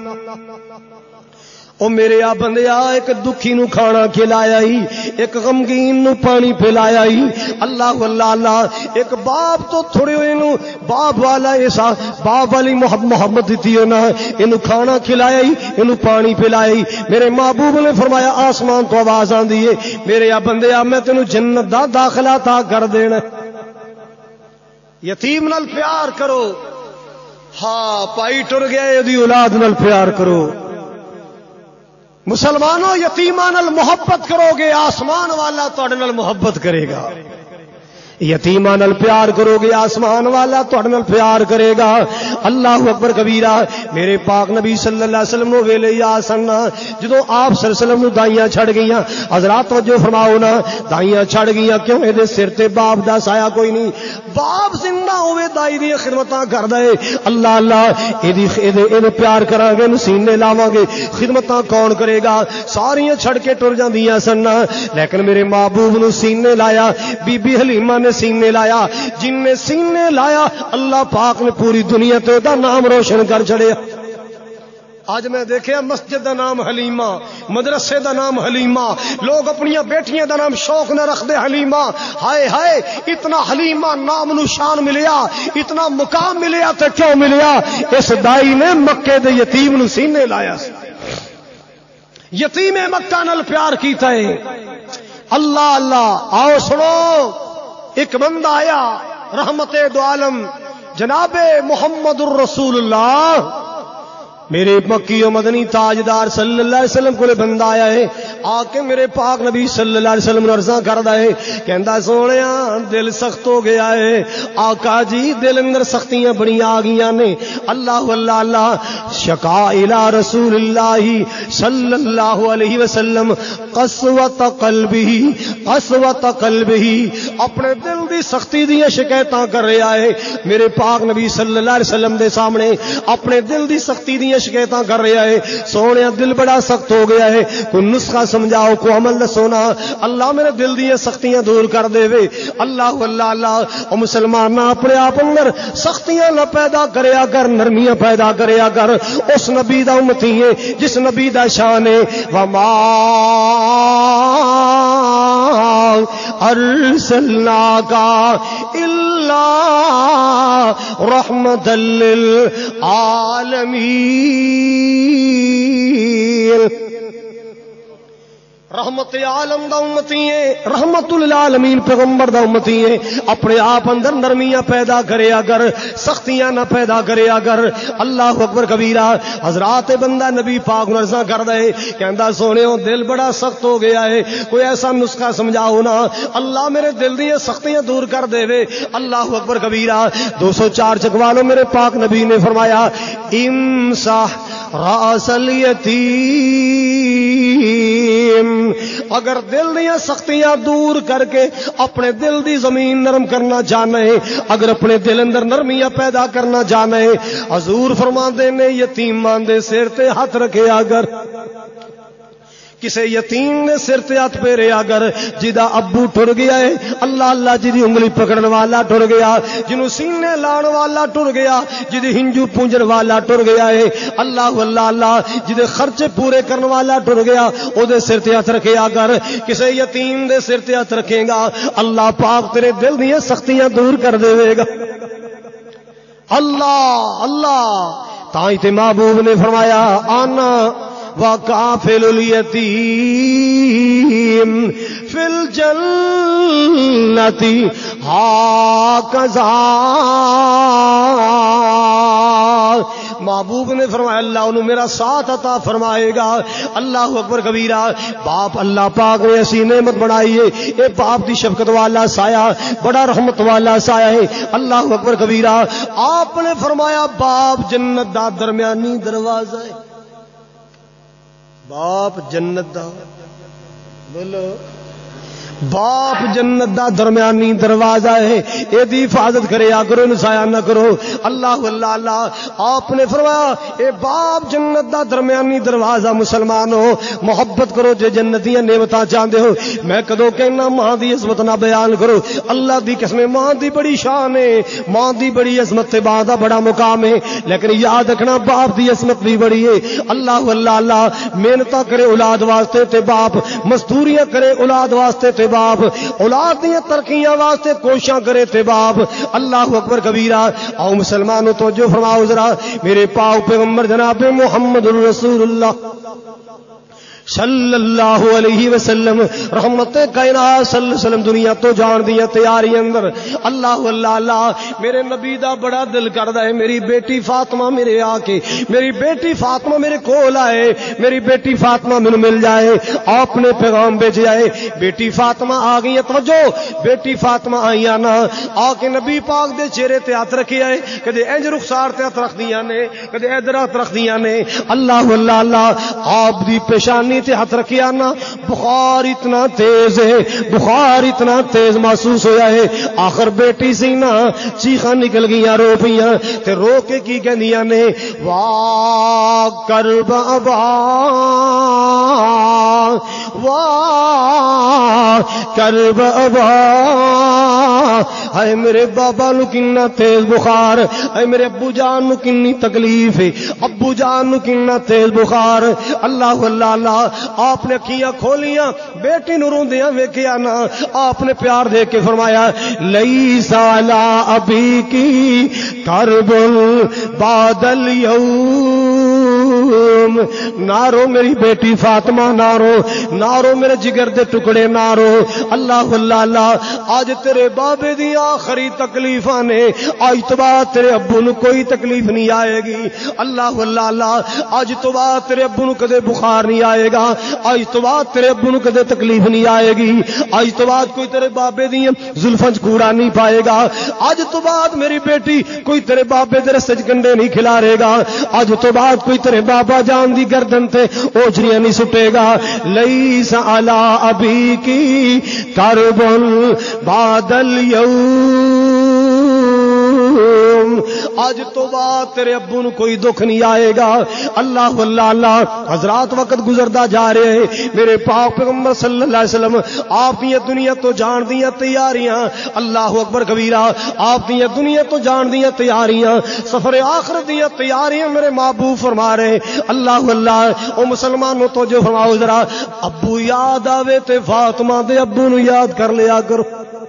A: او میرے آ بندیا ایک دکھی نو کھانا کھلایا ہی ایک غمگین نو پانی پلایا ہی اللہ اللہ اللہ ایک باپ تو تھوڑے ہوئے نو باپ والا ایسا باپ والی محبت دیتی ہے نا اینو کھانا کھلایا ہی اینو پانی پلایا ہی میرے محبوب نے فرمایا آسمان تو آواز آندی ہے میرے آ بندیا میں تینو جنت دا داخلہ تا کر دینا یتیم نال پیار کرو ہاں پائی ٹر گیا دی اولاد نال پیار کرو مسلمانوں یتیماں نال محبت کرو گے آسمان والا تہاڈے نال محبت کرے گا یتیماں نال پیار کرو گے آسمان والا تہاڈے نال پیار کرے گا اللہ اکبر کبیرہ میرے پاک نبی صلی اللہ علیہ وسلم نو ویلے یا سننا جدوں آپ صلی اللہ علیہ وسلم نو دائیاں چھڑ گئیاں حضرات توجہ فرماؤ نا دائیاں چھڑ گئیاں کیوں اے دے سر تے باپ دا سایہ کوئی نہیں باپ زندہ ہوے دائی دی خدمتاں کردا اے اللہ اللہ اے دی اے دے پیار کراں گے سینے لاواں گے خدمتاں کون کرے گا ساریاں چھڑ کے ٹر جاندیاں سننا لیکن میرے محبوب نو سینے لایا بی بی حلیمہ نے سینے لایا جن نے سینے لایا اللہ پاک نے پوری دنیا تے دا نام روشن کر چھڑیا آج میں دیکھیا مسجد دا نام حلیمہ مدرسے دا نام حلیمہ لوگ اپنی بیٹیاں دا نام شوق نہ رکھ دے حلیمہ ہائے ہائے اتنا حلیمہ نام نو شان ملیا اتنا مقام ملیا تے کیوں ملیا اس دائی نے مکے دے یتیم نو سینے لایا یتیم مکہ نال پیار کیتا ہے اللہ اللہ آؤ سنو ایک بندہ آیا رحمت دو عالم جناب محمد الرسول اللہ میرے مکی و مدنی تاجدار صلی اللہ علیہ وسلم کو بندہ آیا ہے آ کے میرے پاک نبی صلی اللہ علیہ وسلم نے عرضاں کردا ہے کہندا سونیا دل سخت ہو گیا ہے آقا جی دل اندر سختیاں بڑی آ گئیاں نے اللہ اللہ اللہ شکا الی رسول اللہ صلی اللہ علیہ وسلم قسوۃ قلبہ قسوۃ قلبہ اپنے دل دی سختی دی شکایتاں کر رہا ہے میرے پاک نبی صلی اللہ علیہ وسلم دے سامنے اپنے دل دی سختی دی دیا شکایتاں کر رہا ہے، سونے دل بڑا سخت ہو گیا ہے، کوئی نسخہ سمجھاؤ، کوئی عمل دسو نا، اللہ میرے دل دیا سختیاں دور کر دے وے۔ اللہ اللہ اللہ او مسلمان اپنے آپ اندر سختیاں نہ پیدا کریا کر، نرمیاں پیدا کریا کر۔ اس نبی دا امتی ہے جس نبی دا شان ہے وما ارسلناک الا رحمۃ للعالمین۔ رحمت عالم دا امتی ہے، رحمت للعالمین پیغمبر دا امتی ہے۔ اپنے آپ اندر نرمیاں پیدا کریا کر، سختیاں نہ پیدا کریا کر۔ اللہ اکبر کبیرہ۔ حضرات بندہ نبی پاک نرساں کر دے، کہندا سونےو دل بڑا سخت ہو گیا ہے، کوئی ایسا نسخہ سمجھاؤ نا، اللہ میرے دل دی سختیاں دور کر دے وے۔ اللہ اکبر کبیرہ۔ دو سو چار چکوالوں میرے پاک نبی نے فرمایا امسح راس الیتیم، اگر دل دیا سختیاں دور کر کے اپنے دل دی زمین نرم کرنا چاہنا ہے، اگر اپنے دل اندر نرمیاں پیدا کرنا چاہنا ہے، حضور فرماندے نے یتیماں دے سر تے ہاتھ رکھے اگر، کسے یتیم نے سر تے ہاتھ پھیرے اگر، جدا ابو ٹر گیا ہے، اللہ اللہ جدی انگلی پکڑن والا ٹر گیا، جنوں سینے لان والا ٹر گیا، جدی ہنجو پونجن والا ٹر گیا ہے، اللہ اللہ اللہ جدے خرچے پورے کرن والا ٹر گیا، او دے سر تے ہاتھ رکھے اگر، کسے یتیم دے سر تے ہاتھ رکھے گا، اللہ پاک تیرے دل دی سختیاں دور کر دے گا۔ اللہ اللہ تائیں تے محبوب نے فرمایا آنا وَكَافِلُ الْيَتِيمِ فِي الْجَنَّةِ هَكَذَا۔ محبوب نے فرمایا اللہ انہوں میرا ساتھ عطا فرمائے گا۔ اللہ اکبر کبیرہ۔ باپ اللہ پاک نے ایسی نعمت بنائی ہے، اے باپ دی شفقت والا سایہ، بڑا رحمت والا سایہ ہے۔ اللہ اکبر کبیرہ۔ آپ نے فرمایا باپ جنت دا درمیانی دروازہ ہے، باپ جنت دا، بولو باپ جنت دا درمیانی دروازہ ہے، اے دی حفاظت کرے کرو، نسایہ نہ کرو۔ اللہ اللہ اللہ آپ نے فرمایا اے باپ جنت دا درمیانی دروازہ۔ مسلمانوں محبت کرو جے جنتیاں نعمتاں چاہندے ہو۔ میں کدو کہنا ماں دی عظمت نہ بیان کرو، اللہ دی قسم ماں دی بڑی شان ہے، ماں دی بڑی عظمت تے باپ دا بڑا مقام ہے، لیکن یاد رکھنا باپ دی عظمت بھی بڑی ہے۔ اللہ اللہ اللہ محنتاں کرے اولاد واسطے تے باپ، مزدوریاں کرے اولاد واسطے تے باپ، اولاد دیا ترقیاں واسطے کوشاں کرے تے باپ۔ اللہ اکبر کبیرہ۔ آؤ مسلمانوں توجہ فرماؤ ذرا، میرے پاک پیغمبر جناب محمد رسول اللہ صلی اللہ علیہ وسلم رحمت کائنات صلی اللہ علیہ وسلم دنیا تو جان دیا تیاری اندر۔ اللہ اللہ اللہ میرے نبی دا بڑا دل کردا ہے میری بیٹی فاطمہ میرے آ کے، میری بیٹی فاطمہ میرے کول آئے، میری بیٹی فاطمہ مینوں مل جائے۔ آپ نے پیغام بھیجا ہے بیٹی فاطمہ آ گئی ہے، توجہ بیٹی فاطمہ آئی نا، آ کے نبی پاک دے چہرے تے ہاتھ رکھے آئے، کدے انج رخسار تے ہاتھ رکھ دیاں نے، کدے ادھر ہاتھ رکھ دیاں نے۔ اللہ اللہ اللہ آپ دی پیشانی تے ہاتھ رکھیا نا، بخار اتنا تیز ہے، بخار اتنا تیز محسوس ہویا ہے۔ آخر بیٹی سی نا چیخاں نکل گئیاں، رو پیاں تے رو کے کی کہندیاں نے واہ کرب ابا، واہ کرب ابا، اے میرے بابا نو کنا تیز بخار، اے میرے ابو جان نو کنی تکلیف ہے، ابو جان نو کنا تیز بخار۔ اللہ اللہ اللہ آپ نے اکھیاں کھولیاں، بیٹی نو روندیاں ویکھیا نا، آپ نے پیار دے کے فرمایا لیس علی ابیکی کرب بعد الیوم، نہ رو میری بیٹی فاطمہ، نہ رو نہ رو میرے جگر دے ٹکڑے، نہ رو۔ اللہ اللہ اللہ آج تیرے بابے دی آخری تکلیفاں نے، آج تو بعد تیرے ابو نو کوئی تکلیف نہیں آئے گی۔ اللہ اللہ اللہ آج تو بعد تیرے ابو نو کدے بخار نہیں آئے گا، آج تو بعد تیرے ابو نو کدے تکلیف نہیں آئے گی، آج تو بعد کوئی تیرے بابے دی زلفاں چ کوڑا نہیں پائے گا، آج تو بعد میری بیٹی کوئی تیرے بابے دے رستے چ گنڈے نہیں کھلارے گا، آج تو بعد کوئی تیرے بابا جان دی گردن تے اوجریاں نہیں سٹے گا۔ لیس علی ابیکی کرب بعد الیوم، آج تو بعد تیرے ابو نو کوئی دکھ نہیں آئے گا. اللہ اللہ اللہ. حضرات وقت گزردا جا رہے ہیں. میرے پاک پیغمبر صلی اللہ علیہ وسلم آپ دی دنیا تو جان دیاں تیاریاں. اللہ اکبر کبیرہ. آپ دی دنیا تو جان دیاں تیاریاں, سفر آخرت دیاں تیاریاں میرے محبوب فرما رہے. اللہ اللہ. او مسلمانوں تو جو فرماؤ ذرا, ابو یاد آوے تے فاطمہ دے ابو نو یاد کر لیا کرو.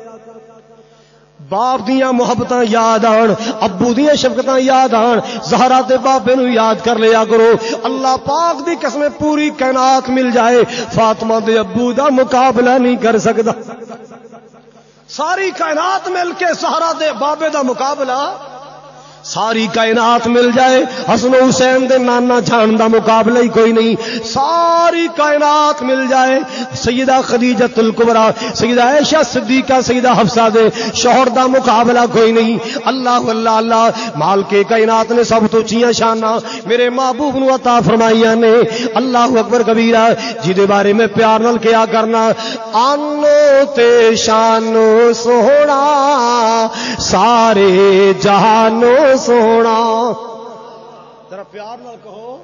A: باپ دیاں محبتاں یاد آن, ابو دیاں شفقتاں یاد آن, زہرا دے بابے نو یاد کر لیا کرو. اللہ پاک دی قسم پوری کائنات مل جائے, فاطمہ دے ابو دا مقابلہ نہیں کر سکدا. ساری کائنات مل کے زہرا دے بابے دا مقابلہ, ساری کائنات مل جائے حسن و حسین دے نانا جان دا مقابلہ ہی کوئی نہیں. ساری کائنات مل جائے سیدہ خدیجہ الکبریٰ, سیدہ عائشہ صدیقہ, سیدہ حفصہ دے شوہر دا مقابلہ کوئی نہیں. اللہ اللہ اللہ. مال کے کائنات نے سب تو اونچیاں شاناں میرے محبوب نو عطا فرمائیاں نے. اللہ اکبر کبیرہ. جدے بارے میں پیار نال کیا کرنا, آنو تے شانو سونا سارے جہانو سونا. ذرا پیار نال کہو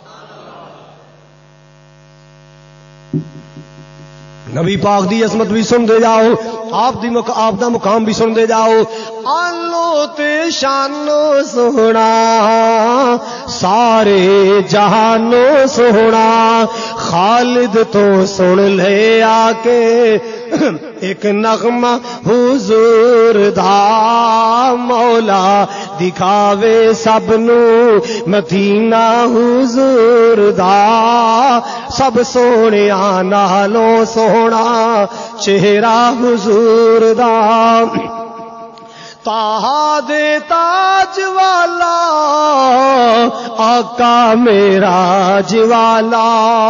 A: نبی پاک دی عظمت بھی سن دے جاؤ, آپ دی مق... آپ دا مقام بھی سن دے جاؤ. آلو تے شانو سونا سارے جہانو سونا, خالد تو سن لے آ کے ایک نغمہ حضور دا, مولا دکھاوے سب نو مدینہ حضور دا, سب سونے نالوں سونا چہرہ حضور دا. طٰہٰ دے تاج والا آقا میرا جوالا,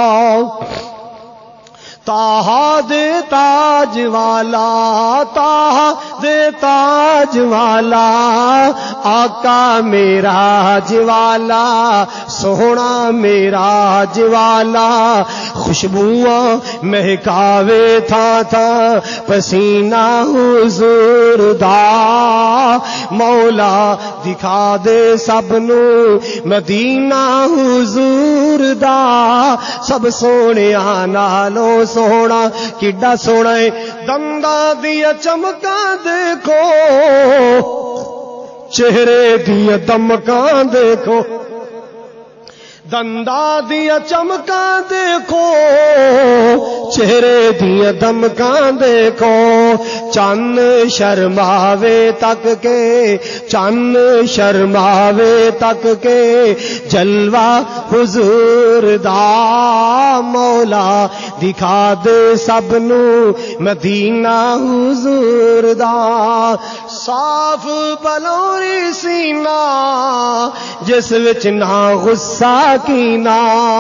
A: طٰہٰ دے تاج والا, طٰہٰ دے تاج والا آقا میرا جوالا, سونا میرا جوالا, خوشبوئاں مہکاوے تھا تھا پسینہ حضور دا, مولا دکھا دے سب نو مدینہ حضور دا, سب سونے نالوں سونا. کڈا سونا ہے دنداں دیا چمکاں دیکھو, چہرے دیا دمکاں دیکھو, دندا دیا چمکاں دیکھو, چہرے دیا دمکاں دیکھو. چند شرماوے تک کے, چند شرماوے تک کے جلوہ حضور دا, مولا دکھا دے سب نو مدینہ حضور دا. صاف بلوری سینہ جس وچ نہ غصہ کینا,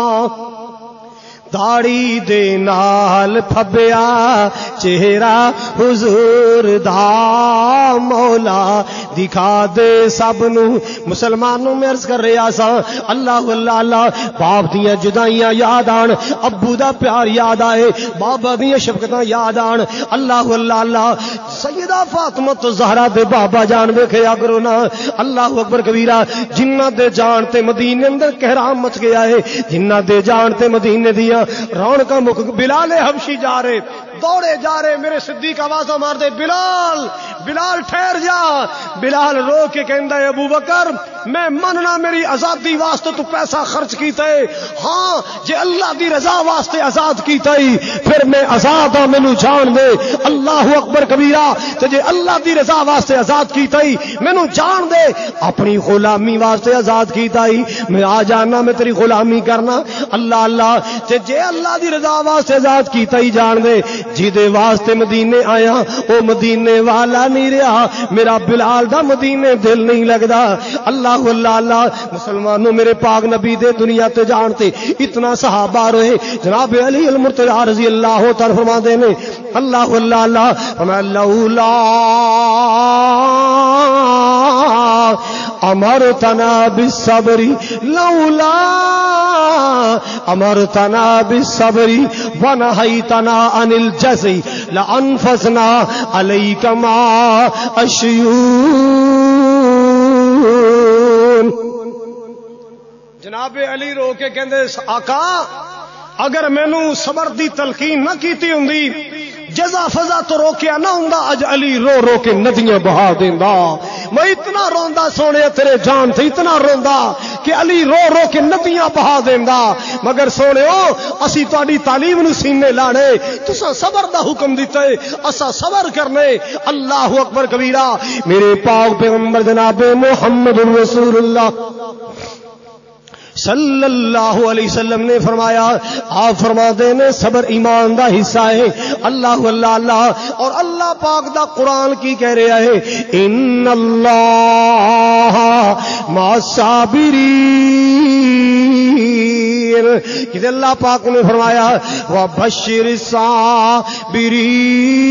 A: داڑھی دے نال پھبیا چہرہ حضور دا, مولا دکھا دے سب نو. مسلمانوں میں عرض کر رہا سا, اللہ اللہ اللہ. باپ دیاں جدائیاں یاد آن, ابو دا پیار یاد آئے, بابا دیاں شفقتاں یاد آن. اللہ اللہ اللہ. سیدہ فاطمہ تو زہرا دے بابا جان ویکھیا کرو نا. اللہ اکبر کبیرہ. جنہ دے جان تے مدینے اندر کہرام مچ گیا ہے, جنہ دے جان تے مدینے دیاں رونقاں مک. بلال حبشی جا رہے, دوڑے جا رہے, میرے صدیق آوازاں مار دے, بلال بلال ٹھہر جا. بلال رو کے کہندا ہے ابو بکر میں مننا میری آزادی واسطے تو پیسہ خرچ کیتا ہے, ہاں جے اللہ دی رضا واسطے آزاد کیتا ہے پھر میں آزاد ہاں, مینوں جان دے. اللہ اکبر کبیرہ. تے جے اللہ دی رضا واسطے آزاد کیتا ہے مینوں جان دے, اپنی غلامی واسطے آزاد کیتا ہے میں آ جانا, میں تیری غلامی کرنا. اللہ اللہ. تے جے اللہ دی رضا واسطے آزاد کیتا ہی جان دے, جیدے واسطے مدینے آیا او مدینے والا نہیں رہا, میرا بلال دا مدینے دل نہیں لگدا. اللہ اللہ اللہ. مسلمانوں میرے پاک نبی دے دنیا تے جانتے اتنا صحابہ رہے. جناب علی المرتضی رضی اللہ تعالی فرما دے نے, اللہ اللہ اللہ فرمایا لولا امرتنا بالصبر, لولا امرتنا بالصبر ونهيتنا عن الجزع لانفسنا عليك ما الشيوخ. جناب علی رو کے کہندے آقا اگر مینوں صبر دی تلقین نہ کیتی ہوندی جزا فضا تو روکیا نہ ہوندا اج علی رو رو کے ندیاں بہا دیندا میں اتنا روندا سونے تیرے جان تے اتنا روندا کہ علی رو رو کے ندیاں بہا دیندا مگر سونےو اسی تہاڈی تعلیم نو سینے لانے تساں صبر دا حکم دتا ہے اساں صبر کرنے اللہ اکبر کبیرہ میرے پاک پیغمبر جناب محمد رسول اللہ صلی اللہ علیہ وسلم نے فرمایا آپ فرما دے نے صبر ایمان دا حصہ ہے اللہ اللہ اللہ اور اللہ پاک دا قرآن کی کہہ رہا ہے ان اللہ مع الصابرین کہ اللہ پاک نے فرمایا وبشر الصابرین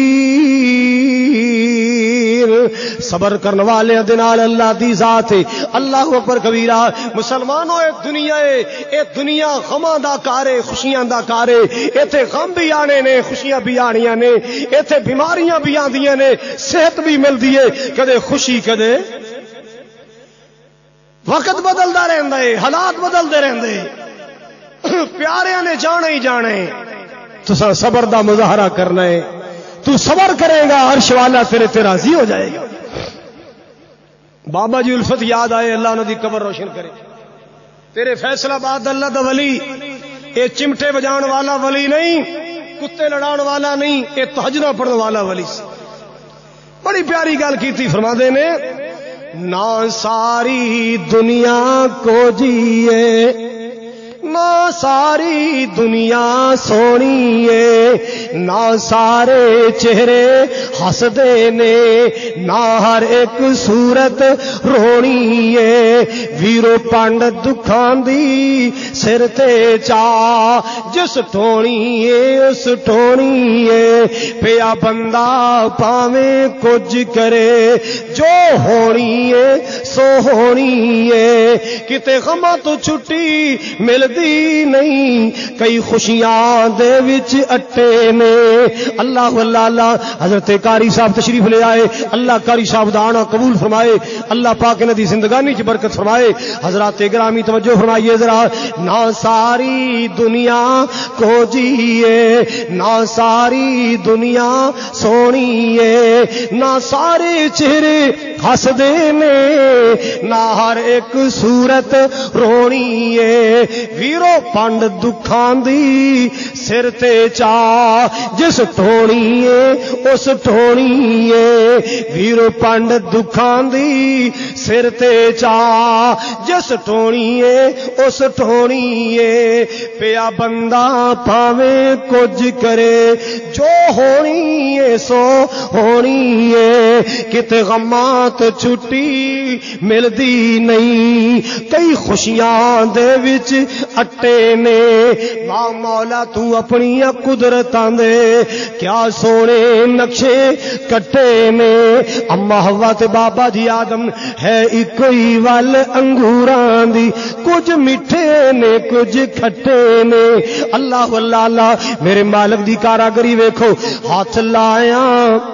A: صبر کرنے والے دے نال اللہ دی ذات ہے اللہ اکبر کبیرہ مسلمانوں اے دنیا اے دنیا غماں دا کارے خوشیاں دا کارے ایتھے غم بھی آنے نے خوشیاں بھی آنیاں نے ایتھے بیماریاں بھی آندیاں نے صحت بھی ملدی ہے کدے خوشی کدے وقت بدلدا رہندا ہے حالات بدلدے رہندے پیاریاں نے جانے ہی جانے تساں صبر دا مظاہرہ کرنا ہے تو صبر کرے گا عرش والا تیرے تے راضی ہو جائے گا بابا جی الفت یاد آئے اللہ انہاں دی قبر روشن کرے تیرے فیصلہ باد اللہ دا ولی اے چمٹے بجان والا ولی نہیں کتے لڑان والا نہیں اے تہجداں پڑھن والا ولی سی بڑی پیاری گل کیتی فرماندے نے نہ ساری دنیا کو جیے نہ ساری دنیا سونی ہے نہ سارے چہرے ہسدے نے نہ ہر ایک صورت رونی ہے ویرو پانڈ دکھاں دی سر تے چا جس ٹھونی ہے اس ٹھونی ہے پیا بندہ پاویں کچھ کرے جو ہونی ہے سو ہونی ہے کتے غماں تو چھٹی مل دی نہیں کئی خوشیاں دے وچ اٹے نے اللہ اللہ اللہ حضرت قاری صاحب تشریف لے آئے اللہ قاری صاحب دا آنا قبول فرمائے اللہ پاک نے دی زندگانی چ برکت فرمائے حضرات گرامی توجہ فرمائیے ذرا نہ ساری دنیا کو جیے نہ ساری دنیا سونی ہے نہ سارے چہرے ہس دے نے نہ ہر ایک صورت رونی ہے ویرو پانڈ دکھاں دی سر تے چا جس ٹھونی ہے اس ٹھونی ہے ویرو پانڈ دکھاں دی سر تے چا جس ٹھونی ہے اس ٹھونی ہے پیا بندہ پاویں کچھ کرے جو ہونی ہے سو ہونی ہے کتے غمات چھٹی ملدی نہیں کئی خوشیاں دے وچ اٹے نے واہ مولا تو اپنی قدرتاں دے کیا سونے نقشے کٹے نے اما حوا تے بابا جی آدم ہے ایک ہی ول انگوراں دی کچھ میٹھے نے کچھ کھٹے نے اللہ اللہ اللہ میرے مالک دی کاراگری ویکھو ہاتھ لایا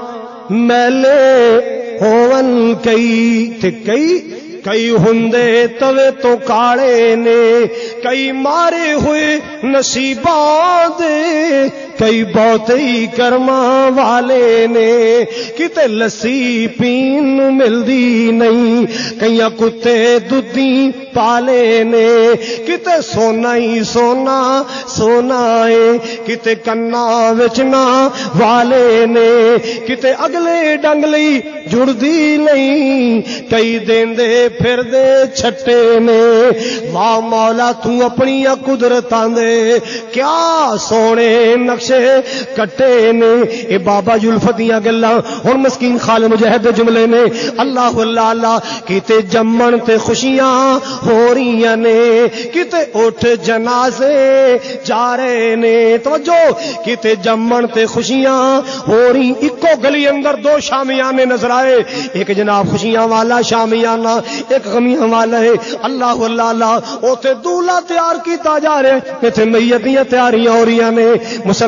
A: میلے ہون کئی تے کئی کئی ہندے توے تو کاڑے نے کئی مارے ہوئے نصیباں دے کئی بہت ہی کرما والے نے کتے لسی پین ملدی نہیں کئی کتے دودھی پالے نے کتے سونا ہی سونا سونا ہے کتے کنا وچنا والے نے کتے اگلے ڈنگلی جڑدی نہیں کئی دیندے پھر دے چھٹے نے واہ مولا تو اپنی قدرتاں دے کیا سونے نقش کٹے نے اے بابا یلفتیاں گلاں ہن مسکین خال مجاہد دے جملے نے اللہ اللہ اللہ کیتے جمن تے خوشیاں ہو رہی نے کیتے اٹھ جنازے جا رہے نے توجہ کیتے جمن تے خوشیاں ہو رہی اکو گلی اندر دو شامیانے نظر آئے ایک جناب خوشیاں والا شامیانہ ایک غمیاں والا ہے اللہ اللہ اللہ اوتے دولہا تیار کیتا جا رہا ہے ایتھے میتیاں تیاریاں ہو رہی نے مسلمان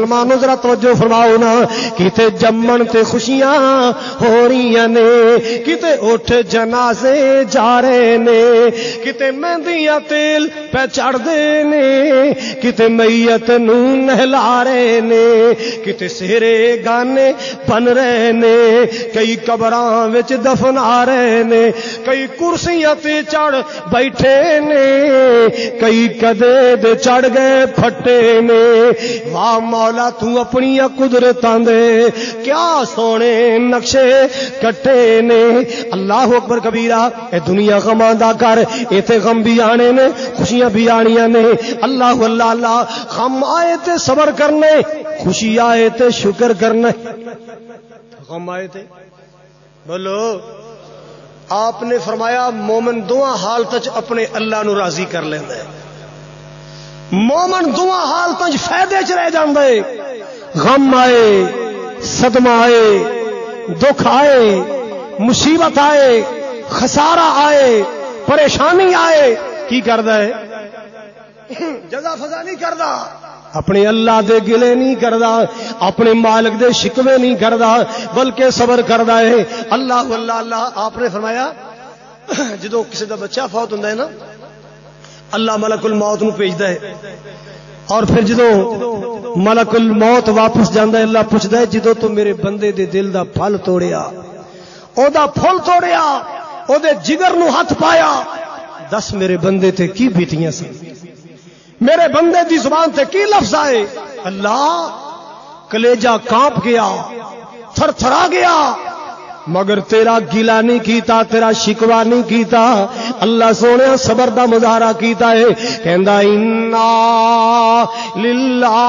A: مسلمانوں ذرا توجہ فرماؤ نا، کتے جمن تے خوشیاں ہو رہی نے، کتے اٹھ جنازے جا رہے نے، کتے مہندیاں تیل پہ چڑھ دے نے، کتے میت نو نہلا رہے نے، کتے سہرے گانے بن رہے نے، کئی قبراں وچ دفن آ رہے نے، کئی کرسیاں تے چڑھ بیٹھے نے، کئی کدے دے چڑھ گئے پھٹے نے۔ واہ مولا تو اپنی قدرتاں دے کیا سونے نقشے کٹے نے۔ اللہ اکبر کبیرہ۔ اے دنیا غماں دا کر، ایتھے غم بھی آنے نے، خوشیاں بھی آنیاں نے۔ اللہ اللہ اللہ۔ غم آئے تے صبر کرنے، خوشی آئے تے شکر کرنے۔ غم آئے تے بولو، آپ نے فرمایا مومن دعا حالت وچ اپنے اللہ نو راضی کر لیندا ہے، مومن دعا حالت وچ فائدے چ رہ جاندا ہے۔ غم آئے، صدمہ آئے، دکھ آئے، مصیبت آئے، خسارہ آئے، پریشانی آئے، کی کردا ہے؟ جزا فضا نہیں کردا، اپنے اللہ دے گلے نہیں کردا، اپنے مالک دے شکوے نہیں کردا، بلکہ صبر کردا ہے۔ اللہ اللہ اللہ۔ آپ نے فرمایا جدو کسی دا بچہ فوت ہوندا ہے نا، اللہ ملک الموت نو بھیجدا ہے، اور پھر جدو ملک الموت واپس جاندا ہے، اللہ پوچھدا ہے جدو تو میرے بندے دے دل دا پھل توڑیا، او دا پھل توڑیا، او دے جگر نو ہاتھ پایا، دس میرے بندے تے کی بیتیاں سی، میرے بندے دی زبان تے کی لفظ آئے؟ اللہ کلیجہ کانپ گیا، تھر تھرا گیا، مگر تیرا گلا نہیں کیتا، تیرا شکوا نہیں کیتا۔ اللہ سونے صبر دا مظاہرہ کیتا ہے، کہندا انا للہ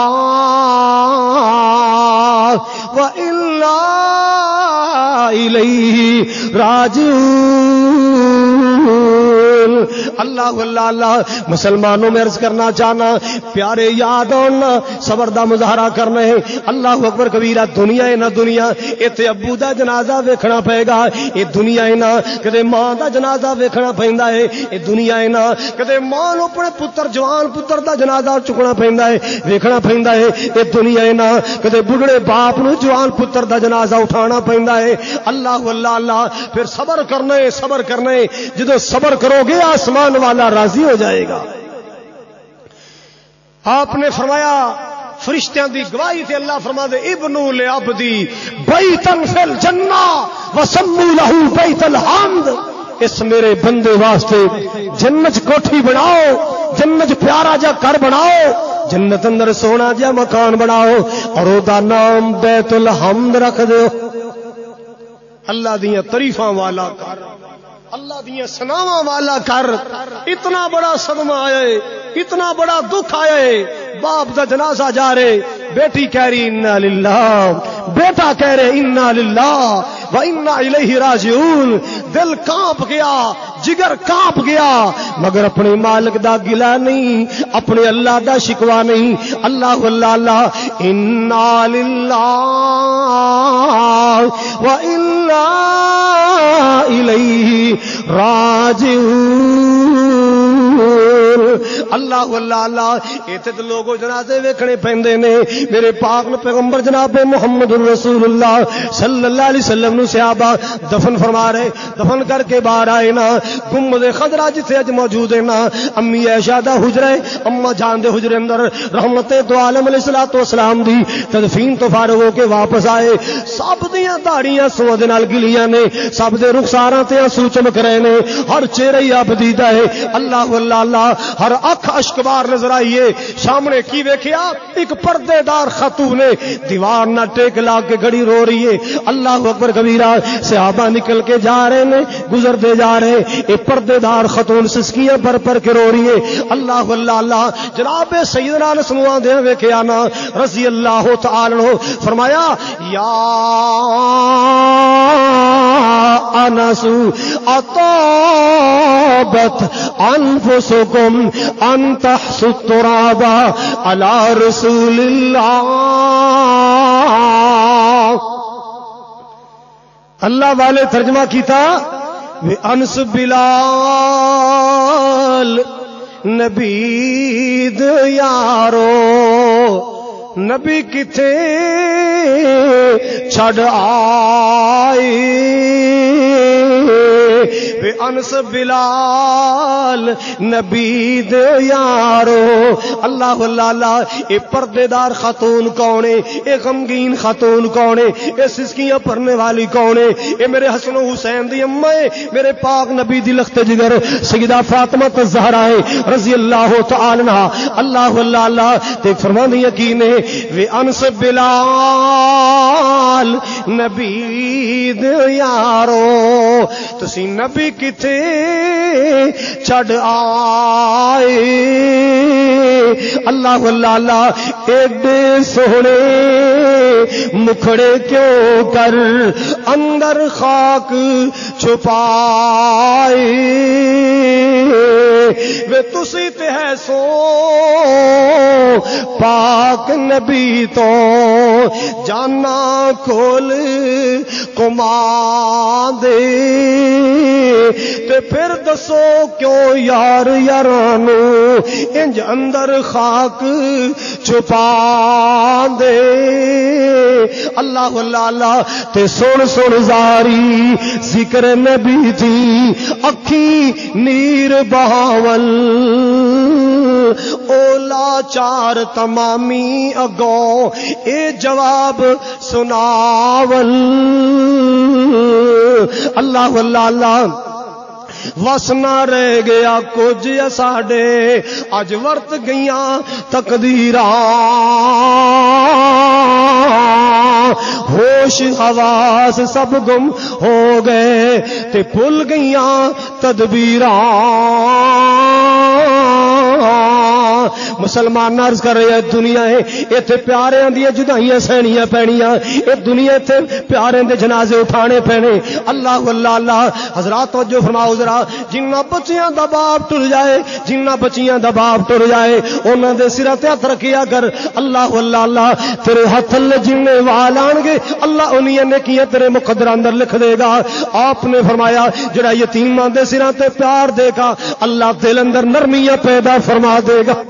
A: و انا الیہ راجعون۔ اللہ اللہ اللہ۔ مسلمانوں میں عرض کرنا چاہنا، پیارے یاد ہونا، صبر دا مظاہرہ کرنا ہے۔ اللہ اکبر کبیرہ۔ دنیا ہے نہ دنیا، ایتھے ابو دا جنازہ ویکھنا پے گا، یہ دنیا ہے نہ کدے ماں دا جنازہ ویکھنا پیندا ہے، یہ دنیا ہے نہ کدے ماں نو اپنے پتر جوان پتر دا جنازہ چکنا پیندا ہے، ویکھنا پیندا ہے۔ یہ دنیا ہے نہ کدے بڑھڑے باپ نو جوان پتر دا جنازہ اٹھانا پیندا ہے۔ اللہ اللہ اللہ۔ پھر صبر کرنا ہے، صبر کرنا ہے۔ جدو صبر کرو گے آسمان والا راضی ہو جائے گا۔ آپ نے فرمایا فرشتیاں دی گواہی تے اللہ فرما دے ابنو لعبدی بیتن فی الجنہ وسمو لہو بیت الحمد۔ اس میرے بندے واسطے جنت کوٹھی بناؤ، جنت پیارا جا گھر بناؤ، جنت اندر سونا جا مکان بناؤ، اور او دا نام بیت الحمد رکھ دیو۔ اللہ دیاں تعریفاں والا کر، اللہ دیاں سناواں والا کر۔ اتنا بڑا صدمہ آیا ہے، اتنا بڑا دکھ آیا ہے، باپ دا جنازہ جا رہے، بیٹی کہہ رہی انا للہ، بیٹا کہہ رہے انا للہ و انا الیہ راجعون۔ دل کانپ گیا، جگر کانپ گیا، مگر اپنے مالک دا گلا نہیں، اپنے اللہ دا شکوا نہیں۔ اللہ اللہ اللہ۔ انا للہ و انا الیہ راجعون۔ اللہ اللہ اللہ۔ ایتھے تے لوگوں جنازے ویکھنے پیندے نے۔ میرے پاک پیغمبر جناب محمد رسول اللہ صلی اللہ علیہ وسلم نو صحابہ دفن فرما رہے، دفن کر کے باہر آئے نا، گنبد خضرا جتھے اج موجود ہے نا، امی عائشہ دا حجرہ ہے، اما جان دے حجرے اندر رحمت دو عالم علیہ الصلوۃ والسلام دی تدفین تو فارغ ہو کے واپس آئے۔ سب دیاں داڑیاں سو دے نال گلیاں نے، سب دے رخساراں تے آنسو چمک رہے نے، ہر چہرہ ہی آپ دیدہ ہے۔ اللہ اللہ اللہ۔ ہر اکھ اشکبار نظر آئیے۔ سامنے کی ویکھیا؟ ایک پردے دار خاتون نے دیوار نہ ٹیک لا کے گھڑی رو رہی ہے۔ اللہ اکبر کبیرہ۔ صحابہ نکل کے جا رہے نے، گزرتے جا رہے، ایک پردے دار خاتون سسکیاں پر پر کے رو رہی ہے۔ اللہ اللہ اللہ۔ جناب سیدنا انس نو آندے ویکھیا نا رضی اللہ تعالی عنہ، فرمایا یا انس اطابت انفسکم ان تحسوا التراب علی رسول اللہ۔ اللہ والے ترجمہ کیتا انس بلال نبید یارو نبی کتے چھڑ آئے بے انس بلال نبی دے یارو اللہ اللہ اے پردے دار خاتون کونے اے غمگین خاتون کونے اے سسکیاں پرنے والی کونے اے میرے حسن و حسین دی امائے میرے پاک نبی دی لخت جگر سیدہ فاطمہ الزہرا رضی اللہ تعالی عنہا اللہ اللہ اللہ تے فرماندی یقین ہے وے انس بلال نبی دے یارو تسی نبی کتے چھڑ آئے اللہ اللہ اللہ ایڈے سونے مکھڑے کیوں کر اندر خاک چھپائے وے تسی تے ہے سو پاک نبی تو جانا کھول کما دے تے پھر دسو کیوں یار یارانو انج اندر خاک چھپا دے اللہ اللہ اللہ تے سن سن زاری ذکر نبی تھی اکھی نیر بہاول اولا چار تمامی اگوں اے جواب سناول اللہ اللہ اللہ وس نہ رہ گیا کچھ ساڈے اج ورت گئیاں تقدیراں ہوش حواس سب گم ہو گئے تے بھول گئیاں تدبیراں مسلمان عرض کر رہے ہیں دنیا ہے ایتھے پیاریاں دی جدائیاں سہنیاں پینیاں اے دنیا ایتھے پیاریاں دے جنازے اٹھانے پینے اللہ اللہ اللہ حضرات توجہ فرماؤ ذرا جنہ بچیاں دا باپ ٹر جائے جنہ بچیاں دا باپ ٹر جائے انہاں دے سراں تے ہاتھ رکھیا کر اللہ اللہ اللہ تیرے ہاتھ لے جننے وال آن گے اللہ انہاں نیکیاں تیرے مقدر اندر لکھ دے گا آپ نے فرمایا جڑا یتیماں دے سراں تے پیار دے گا اللہ دل اندر نرمیاں پیدا فرما دے گا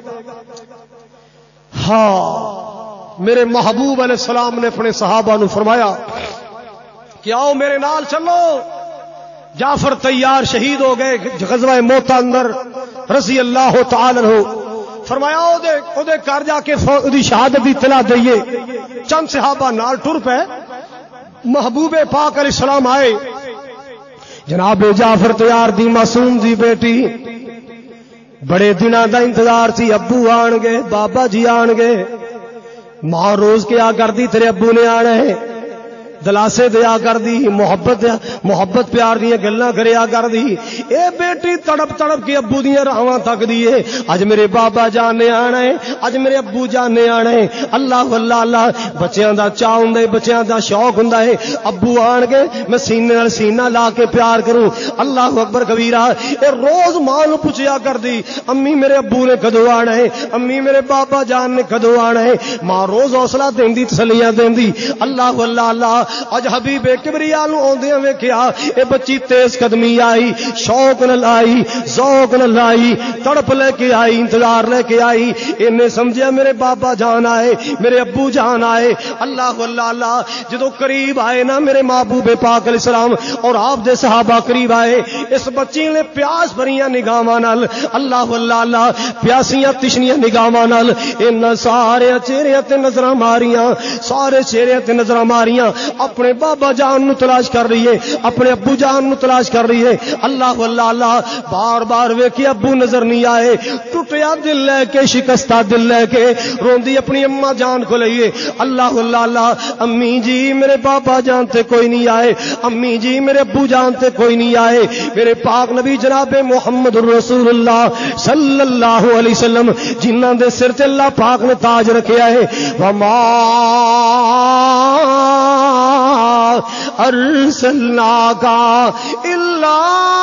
A: ہاں میرے محبوب علیہ السلام نے اپنے صحابہ نو فرمایا کہ آؤ میرے نال چلو جعفر تیار شہید ہو گئے غزوہ موتا اندر رضی اللہ تعالی عنہ فرمایا او دے او دے گھر جا کے دی شہادت دی اطلاع دئیے چند صحابہ نال ٹر پے محبوب پاک علیہ السلام آئے جناب جعفر تیار دی معصوم دی بیٹی بڑے دنوں دا انتظار سی ابو آن گے بابا جی آن گے ماں روز کیا کر دی تیرے ابو نے آنا ہے دلاسے دیا کر دی محبت دیا محبت پیار دیا گلاں کریا کر دی اے بیٹی تڑپ تڑپ کے ابو دیاں راواں تک دیے اج میرے بابا جان نے آنا ہے اج میرے ابو جان نے آنا ہے اللہ اللہ اللہ بچیاں دا چاہ ہوندا ہے بچیاں دا شوق ہوندا ہے ابو آن گے میں سینے نال سینہ لا کے پیار کروں اللہ اکبر کبیرہ اے روز ماں نو پوچھیا کر دی امی میرے ابو نے کدو آنا ہے امی میرے بابا جان نے کدو آنا ہے ماں روز حوصلہ دیندی تسلیاں دیندی اللہ اللہ اللہ اج حبیب کبریا نو اوندیاں ویکھیا اے بچی تیز قدمی آئی شوق نال آئی ذوق نال آئی تڑپ لے کے آئی انتظار لے کے آئی اینے سمجھیا میرے بابا جان آئے میرے ابو جان آئے اللہ اللہ اللہ جدوں قریب آئے نا میرے محبوب پاک علیہ السلام اور آپ دے صحابہ قریب آئے اس بچی نے پیاس بھریاں نگاہاں نال اللہ اللہ اللہ پیاسیاں تشنیاں نگاہاں نال ان سارے چہرے تے نظراں ماریاں سارے چہرے تے نظراں ماریاں اپنے بابا جان نو تلاش کر رہی ہے اپنے ابو جان نو تلاش کر رہی ہے اللہ اللہ اللہ بار بار ویکھی ابو نظر نہیں آئے ٹوٹیا دل لے کے شکستہ دل لے کے روندی اپنی اما جان کو لئیے اللہ اللہ اللہ امی جی میرے بابا جان تے کوئی نہیں آئے امی جی میرے ابو جان تے کوئی نہیں آئے میرے پاک نبی جناب محمد رسول اللہ صلی اللہ علیہ وسلم جنہاں دے سر تے اللہ پاک نے تاج رکھیا ہے وما ارسلناک الا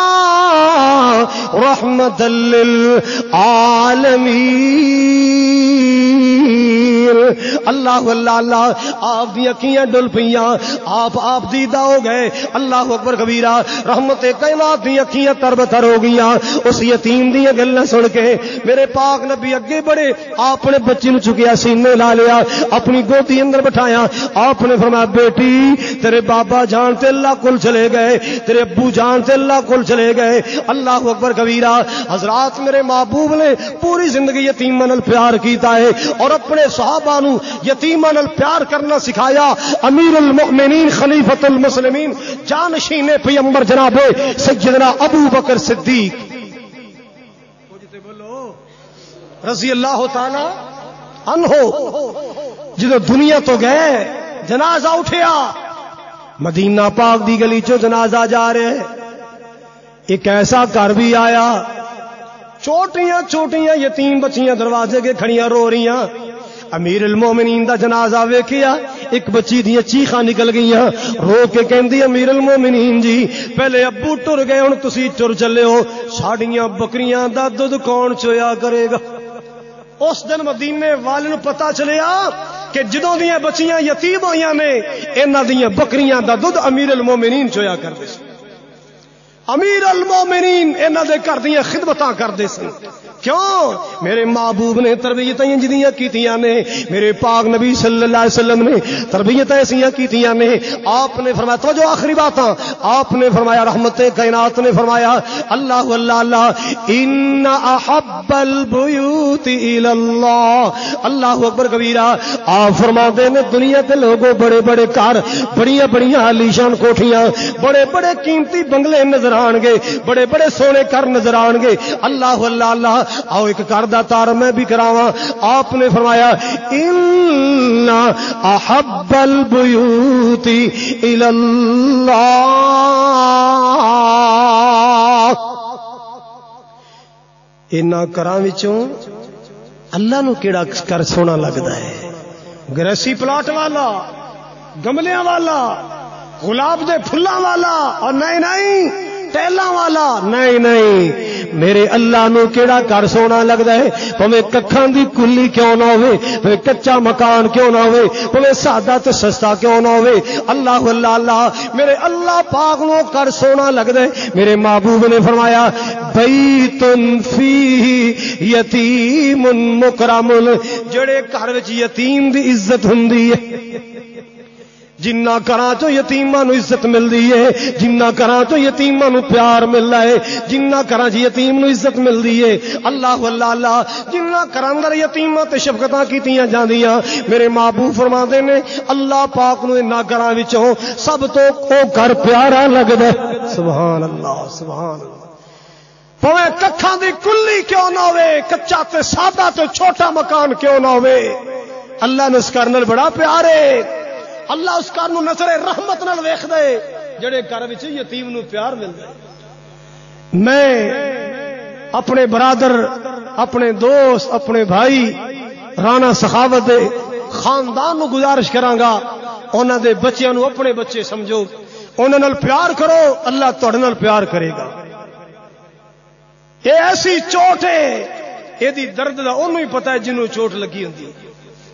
A: رحمتا للعالمین اللہ اللہ اللہ آپ دی اکھیاں ڈل پیاں آپ آپ دیدہ ہو گئے اللہ اکبر کبیرہ رحمت کائنات دی اکھیاں تر بتر ہو گئیاں اس یتیم دی گلاں سن کے میرے پاک نبی اگے بڑے آپ نے بچے نو چکیا سینے لا لیا اپنی گودی اندر بٹھایا آپ نے فرمایا بیٹی تیرے بابا جان تے اللہ کول چلے گئے تیرے ابو جان تے اللہ کول چلے گئے اللہ اکبر کبیرہ حضرات میرے محبوب نے پوری زندگی یتیماں نال پیار کیتا ہے اور اپنے صحابہ نو یتیماں نال پیار کرنا سکھایا امیر المؤمنین خلیفۃ المسلمین جانشین پیغمبر جناب سیدنا ابو بکر صدیق رضی اللہ تعالی عنہ جدو دنیا تو گئے جنازہ اٹھیا مدینہ پاک دی گلی چو جنازہ جا رہے ایک ایسا گھر بھی آیا چھوٹیاں چھوٹیاں یتیم بچیاں دروازے کے کھڑیاں رو رہیاں امیر المومنین دا جنازہ ویکھیا ایک بچی دیاں چیخاں نکل گئیاں رو کے کہندی امیر المومنین جی پہلے ابو ٹر گئے ہن تسی ٹر چلے ہو ساڈیاں بکریاں دا دودھ کون چویا کرے گا اس دن مدینے والے نو پتہ چلیا کہ جدوں دیاں بچیاں یتیم ہویاں نے انہاں دیاں بکریاں دا دودھ امیر المومنین چویا کردے سن امیر المومنین انہاں دے گھر دیاں خدمتاں کردے سن کیوں میرے محبوب نے تربیتاں جدیاں کیتیاں نے میرے پاک نبی صلی اللہ علیہ وسلم نے تربیتاں ایسیاں کیتیاں نے آپ نے فرمایا تو جو آخری باتاں آپ نے فرمایا رحمت کائنات نے فرمایا اللہ اللہ اللہ ان احب البیوت الی اللہ اللہ اکبر کبیرہ آپ فرماتے ہیں دنیا کے لوگوں بڑے بڑے گھر بڑیاں بڑیاں عالیشان کوٹھیاں بڑے بڑے قیمتی بنگلے نظر آن گے بڑے بڑے سونے گھر نظر آن گے اللہ اللہ اللہ آؤ ایک کردہ تار میں بھی کراواں آپ نے فرمایا ان احب البیوت الی اللہ انہاں گھراں وچوں اللہ نو کیڑا کر سونا لگدا ہے گریسی پلاٹ والا گملیاں والا گلاب دے پھلاں والا اور نہیں نہیں ٹیلاں والا نہیں نہیں میرے اللہ نو کیڑا گھر سونا لگدا ہے پویں ککھاں دی کلی کیوں نہ ہوے پویں کچا مکان کیوں نہ ہوے پویں سادہ تے سستا کیوں نہ ہوے اللہ اللہ اللہ میرے اللہ پاک نو گھر سونا لگدا ہے میرے محبوب نے فرمایا بیت فیہ یتیم مکرم جڑے گھر وچ یتیم دی عزت ہوندی ہے جنہ گھراں چوں یتیماں نو عزت ملدی ہے جنہ گھراں چوں یتیماں نو پیار ملدا ہے جنہ گھراں چ یتیم نو عزت ملدی ہے اللہ اللہ اللہ جنہ گھراں اندر یتیماں تے شفقتاں کیتیاں جاندیاں میرے محبوب فرماندے نے اللہ پاک نو انہاں گھراں وچوں سب تو او گھر پیارا لگدا ہے سبحان اللہ سبحان اللہ پویں ککھاں دی کلی کیوں نہ ہوے کچا تے سادہ تے چھوٹا مکان کیوں نہ ہوے اللہ نے اس گھر نال بڑا پیار ہے اللہ اس گھر نو نظر رحمت نال ویکھدا ہے جڑے گھر وچ یتیم نو پیار ملدا ہے میں اپنے برادر اپنے دوست اپنے بھائی رانا سخاوت دے خاندان نو گزارش کراں گا انہاں دے بچیاں نو اپنے بچے سمجھو انہاں نال پیار کرو اللہ تہاڈے نال پیار کرے گا یہ ایسی چوٹ ہے یہ دی درد دا اونوں ہی پتہ ہے جنوں چوٹ لگی ہوندی ہے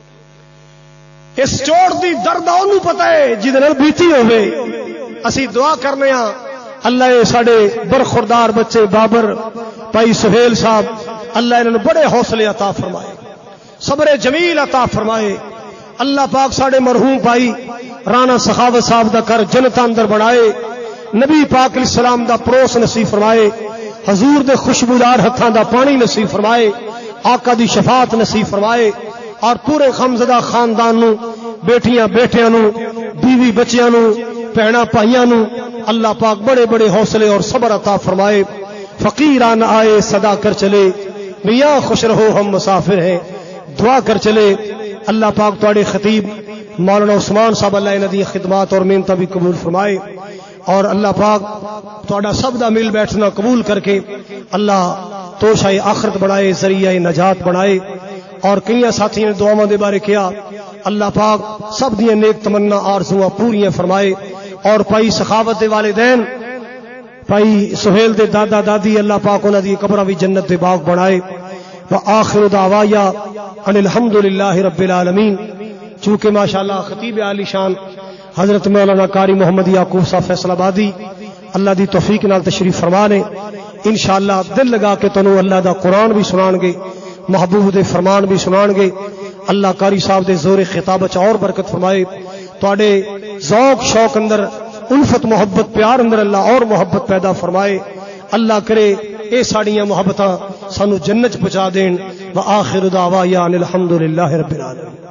A: اس چوٹ دی درد اونوں پتہ ہے جدے نال بیتی ہوے اسی دعا کرنے ہاں اللہ اے ساڈے برخوردار بچے بابر بھائی سہیل صاحب اللہ انہاں بڑے حوصلے عطا فرمائے صبر جمیل عطا فرمائے اللہ پاک ساڈے مرحوم بھائی رانا سخاوت صاحب دا کر جنت اندر بڑھائے نبی پاک علیہ السلام دا پروس نصیب فرمائے حضور دے خوشبودار ہتھاں دا پانی نصیب فرمائے آقا دی شفاعت نصیب فرمائے اور پورے خمزدہ خاندان نو بیٹیاں بیٹیاں نو بیوی بچیاں نو بہناں بھائیاں نو اللہ پاک بڑے بڑے حوصلے اور صبر عطا فرمائے فقیران آئے صدا کر چلے میاں خوش رہو ہم مسافر ہیں دعا کر چلے اللہ پاک تواڈے خطیب مولانا عثمان صاحب اللہ انہاں دی خدمات اور محنت بھی قبول فرمائے اور اللہ پاک تواڈا سب دا مل بیٹھنا قبول کر کے اللہ توشائے آخرت بنائے ذریعہ نجات بنائے اور کئی ساتھی نے دعاواں دے بارے کیا اللہ پاک سب دی نیک تمنا آرزواں پوریاں فرمائے اور بھائی سخاوت دے والدین بھائی سہیل دے دادا دادی اللہ پاک انہاں دی قبراں بھی جنت دے باغ بنائے وآخر دعوایا ان الحمد للہ رب العالمین چونکہ ماشاءاللہ خطیب عالی شان حضرت مولانا قاری محمد یعقوب صاحب فیصل آبادی اللہ دی توفیق نال تشریف فرما نے انشاءاللہ دل لگا کے تنو اللہ دا قرآن بھی سنان گے محبوب دے فرمان بھی سنان گے اللہ قاری صاحب دے زور خطاب وچ اور برکت فرمائے تواڈے ذوق شوق اندر الفت محبت پیار اندر اللہ اور محبت پیدا فرمائے اللہ کرے اے ساڑیاں محبتاں سانو جنت پہنچا دین وآخر دعوانا الحمدللہ رب العالمین.